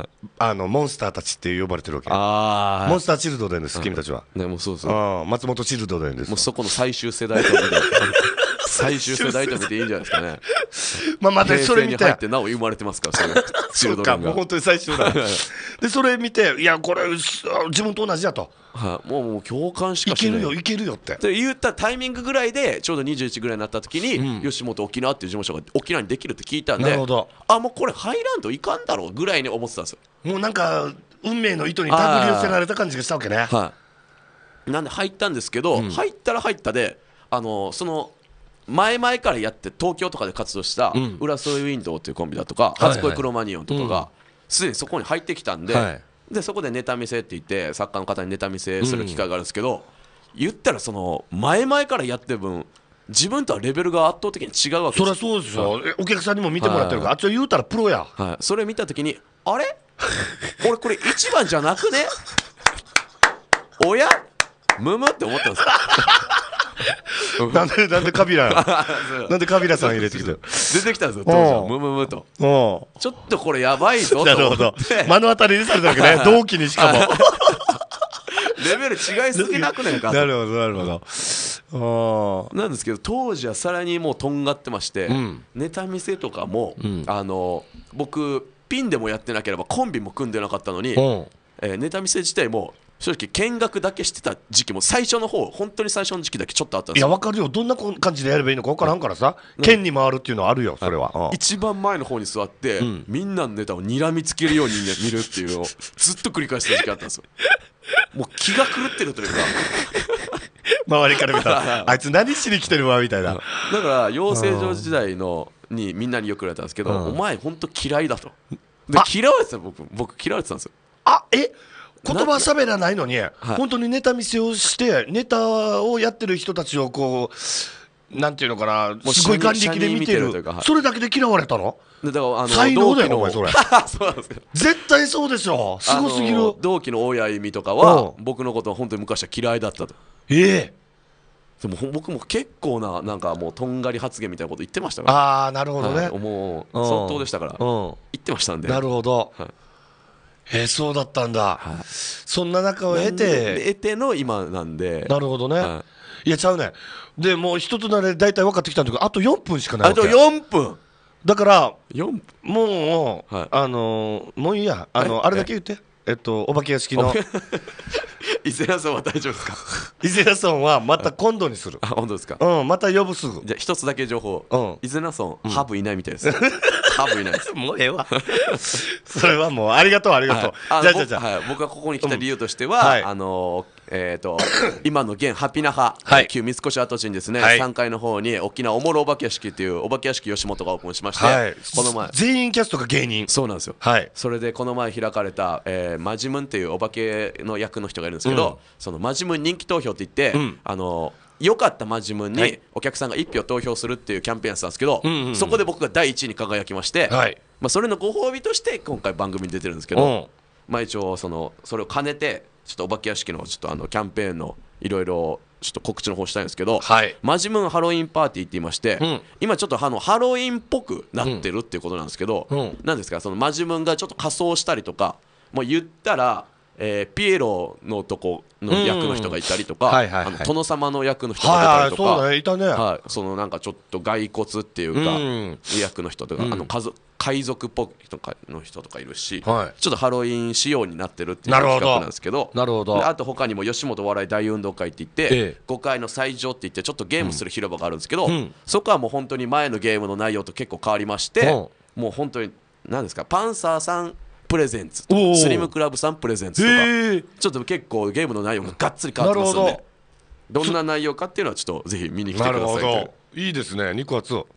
モンスターたちって呼ばれてるわけ。モンスターチルドレンです、君たちは。 ね、もうそうそう。 松本チルドレンです。 もうそこの最終世代と見て最終世代と見ていいんじゃないですかね。 まあまたそれ見て平成に入ってなお生まれてますから、それチルドレンが。 もう本当に最終だでそれ見ていやこれ自分と同じだと、 もう共感しかしない。 いけるよってで言ったタイミングぐらいでちょうど21ぐらいになった時に、吉本沖縄っていう事務所が沖縄にできるって聞いたんで、 なるほど、 もうこれ入らんといかんだろうぐらいに思ってたんですよ。 もうなんか運命の糸に手繰り寄せられた感じがしたわけね。 なんで入ったんですけど、入ったら入ったでその前々からやって東京とかで活動した浦添ウィンドウっていうコンビだとか、初恋クロマニオンとかがすでにそこに入ってきたんで、でそこでネタ見せって言って作家の方にネタ見せする機会があるんですけど、言ったらその前々からやってる分自分とはレベルが圧倒的に違うわけです。 そりゃそうですよ、お客さんにも見てもらってるから、あっちは言うたらプロや。 それ見た時にあれ俺これ一番じゃなくねおやむむって思ったんですよなんでカビラなんでカビラさん入れてきたよ。 出てきたんですよ当時。ムムムとちょっとこれやばいぞと思って。 なるほど、目の当たりにされたわけね同期にしかもレベル違いすぎなくねんかと。 なるほどなるほど。 なんですけど当時はさらにもうとんがってまして、ネタ見せとかも、僕ピンでもやってなければコンビも組んでなかったのに、ネタ見せ自体も正直見学だけしてた時期も最初の方本当に最初の時期だけちょっとあったんですよ。 いや分かるよ、どんな感じでやればいいのか分からんからさ、剣に回るっていうのはあるよそれは。 一番前の方に座って、みんなのネタを睨みつけるように見るっていうのをずっと繰り返してた時期あったんですよ。もう気が狂ってるというか周りから見たらあいつ何しに来てるわみたいな。 だから養成所時代にみんなによく言われたんですけど、お前本当嫌いだと。で嫌われてた。僕嫌われてたんですよ。 言葉喋らないのに、本当にネタ見せをしてネタをやってる人たちをこうなんていうのかな、すごい眼力で見てる、それだけで嫌われたの？ だから才能だよお前それそうなんですか。 絶対そうでしょ、すごすぎる。 同期の大谷由実とかは僕のことは本当に昔は嫌いだったと。でも僕も結構なんかもうとんがり発言みたいなこと言ってましたから。 なるほどね、 もう相当でしたから言ってましたんで。 なるほど、そうだったんだ、そんな中を経ての今なんで。 なるほどね、いやちゃうね。でもう人となり大体分かってきたんだけど、あと4分しかないわけ。 あと4分だから 4分もう、もういいや、あれだけ言って、お化け屋敷の伊勢屋さんは大丈夫ですか？ 伊勢屋さんはまた今度にする。 本当ですか？ また呼ぶすぐ。 じゃあ一つだけ情報、伊勢屋さんハブいないみたいです。ハブいないです。 もうええわそれはもうありがとうありがとう。じゃあ僕がここに来た理由としては、今の現ハピナハ旧三越跡地にですね、3階の方に沖縄おもろお化け屋敷っていうお化け屋敷吉本がオープンしまして、この前全員キャストが芸人。 そうなんですよ。それでこの前開かれたマジムンっていうお化けの役の人がいるんですけど、そのマジムン人気投票って言って良かったマジムンにお客さんが1票投票するっていうキャンペーンやってたんですけど、そこで僕が第1位に輝きまして、それのご褒美として今回番組に出てるんですけど、一応それを兼ねてちょっとお化け屋敷のちょっとキャンペーンのいろいろちょっと告知の方したいんですけど、マジムンハロウィンパーティーって言いまして、今ちょっとハロウィンっぽくなってるっていうことなんですけど、なんですか、そのマジムンがちょっと仮装したりとか、もう言ったらピエロのとこの役の人がいたりとか、殿様の役の人がいたりとか、そのなんかちょっと骸骨っていうか役の人とか、海賊っぽい人の人とかいるし、ちょっとハロウィン仕様になってるっていう企画なんですけど、あと他にも吉本笑い大運動会って言って5階の最上って言ってちょっとゲームする広場があるんですけど、そこはもう本当に前のゲームの内容と結構変わりまして、もう本当に何ですか、パンサーさんプレゼンツとかスリムクラブさんプレゼンツとか、ちょっと結構ゲームの内容ががっつり変わってますので、どんな内容かっていうのはちょっとぜひ見に来てください。 いいですね、肉厚。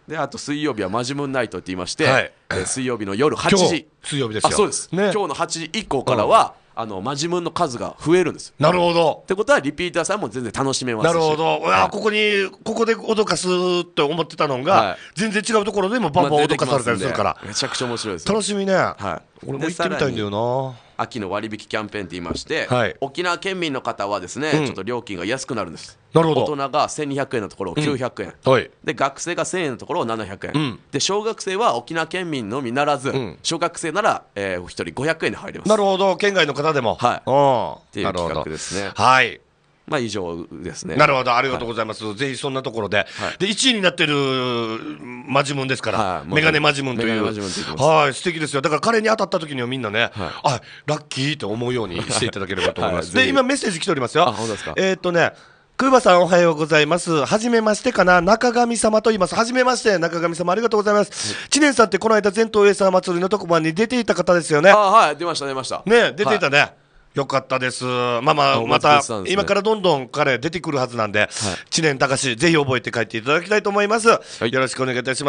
であと水曜日はマジムンナイトって言いまして、 はい、 水曜日の夜8 今日時水曜日ですよ。 あそうです、ね、今日の8時以降からは、マジムンの数が増えるんですよ。 なるほど。 ってことはリピーターさんも全然楽しめますし。 なるほど。 はい、 ここで脅かすって思ってたのが、はい、全然違うところでもバンバン脅かされたりするから、 めちゃくちゃ面白いです。 楽しみね。 はい、 俺も行ってみたいんだよな。 秋の割引キャンペーンって言いまして、 はい、 沖縄県民の方はですね、ちょっと料金が安くなるんです。 なるほど。 大人が1200円のところを900円、 はい、 で学生が1000円のところを700円、で小学生は沖縄県民のみならず、小学生なら、お一人500円で入れます。 なるほど。県外の方でも、 はい、っていう企画ですね。 はい。 まあ以上ですね。 なるほど、ありがとうございます。はい、ぜひそんなところで、はい、で1位になってるマジムンですから、はい、メガネマジムンという、はい、素敵ですよ。だから彼に当たった時にはみんなね、はい、ラッキーと思うようにしていただければと思います。はい、で今メッセージ来ておりますよ。 あ、本当ですか。 クーバさんおはようございます。はじめましてかな、中上様と言います。はじめまして、中上様ありがとうございます。知念さんってこの間全東エーサー祭りの特番に出ていた方ですよね。 はい、出ました。 ね、出ていたね。はい、よかったです。また今からどんどん彼出てくるはずなんで、知念隆ぜひ覚えて帰っていただきたいと思います。よろしくお願いいたします。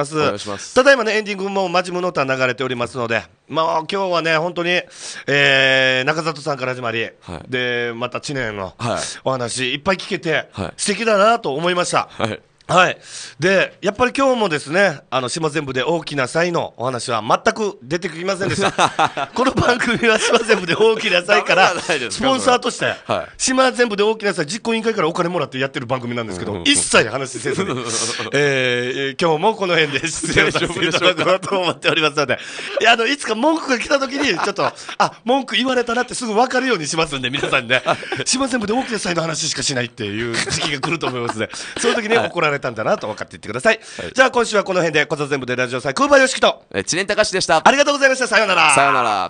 ただいまねエンディングもマジムの歌流れておりますので、今日はね本当に中里さんから始まり、でまた知念のお話いっぱい聞けて素敵だなと思いました。はい、でやっぱり今日もですね島全部で大きな祭のお話は全く出てきませんでしたこの番組は島全部で大きな祭からスポンサーとして、島全部で大きな祭実行委員会からお金もらってやってる番組なんですけど、一切話せずに、今日もこの辺で出演させていただこうと思っておりますので、いつか文句が来た時にちょっと文句言われたなってすぐ分かるようにしますんで、皆さんにね島全部で大きな祭の話しかしないっていう時期が来ると思いますので、その時に怒られたんだなと分かっていってください。じゃあ今週はこの辺でこそ全部でラジオ祭空馬よしきと知念隆でした。 ありがとうございました。さようなら。 さようなら。 あ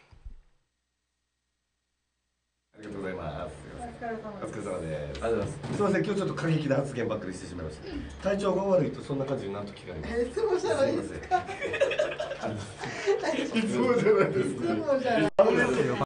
りがとうございます。お疲れ様です。ありがとうございます。すみません、今日ちょっと過激な発言ばっかりしてしまいました。体調が悪いとそんな感じになる時があります。 質問じゃないですか。 いつもじゃないですか。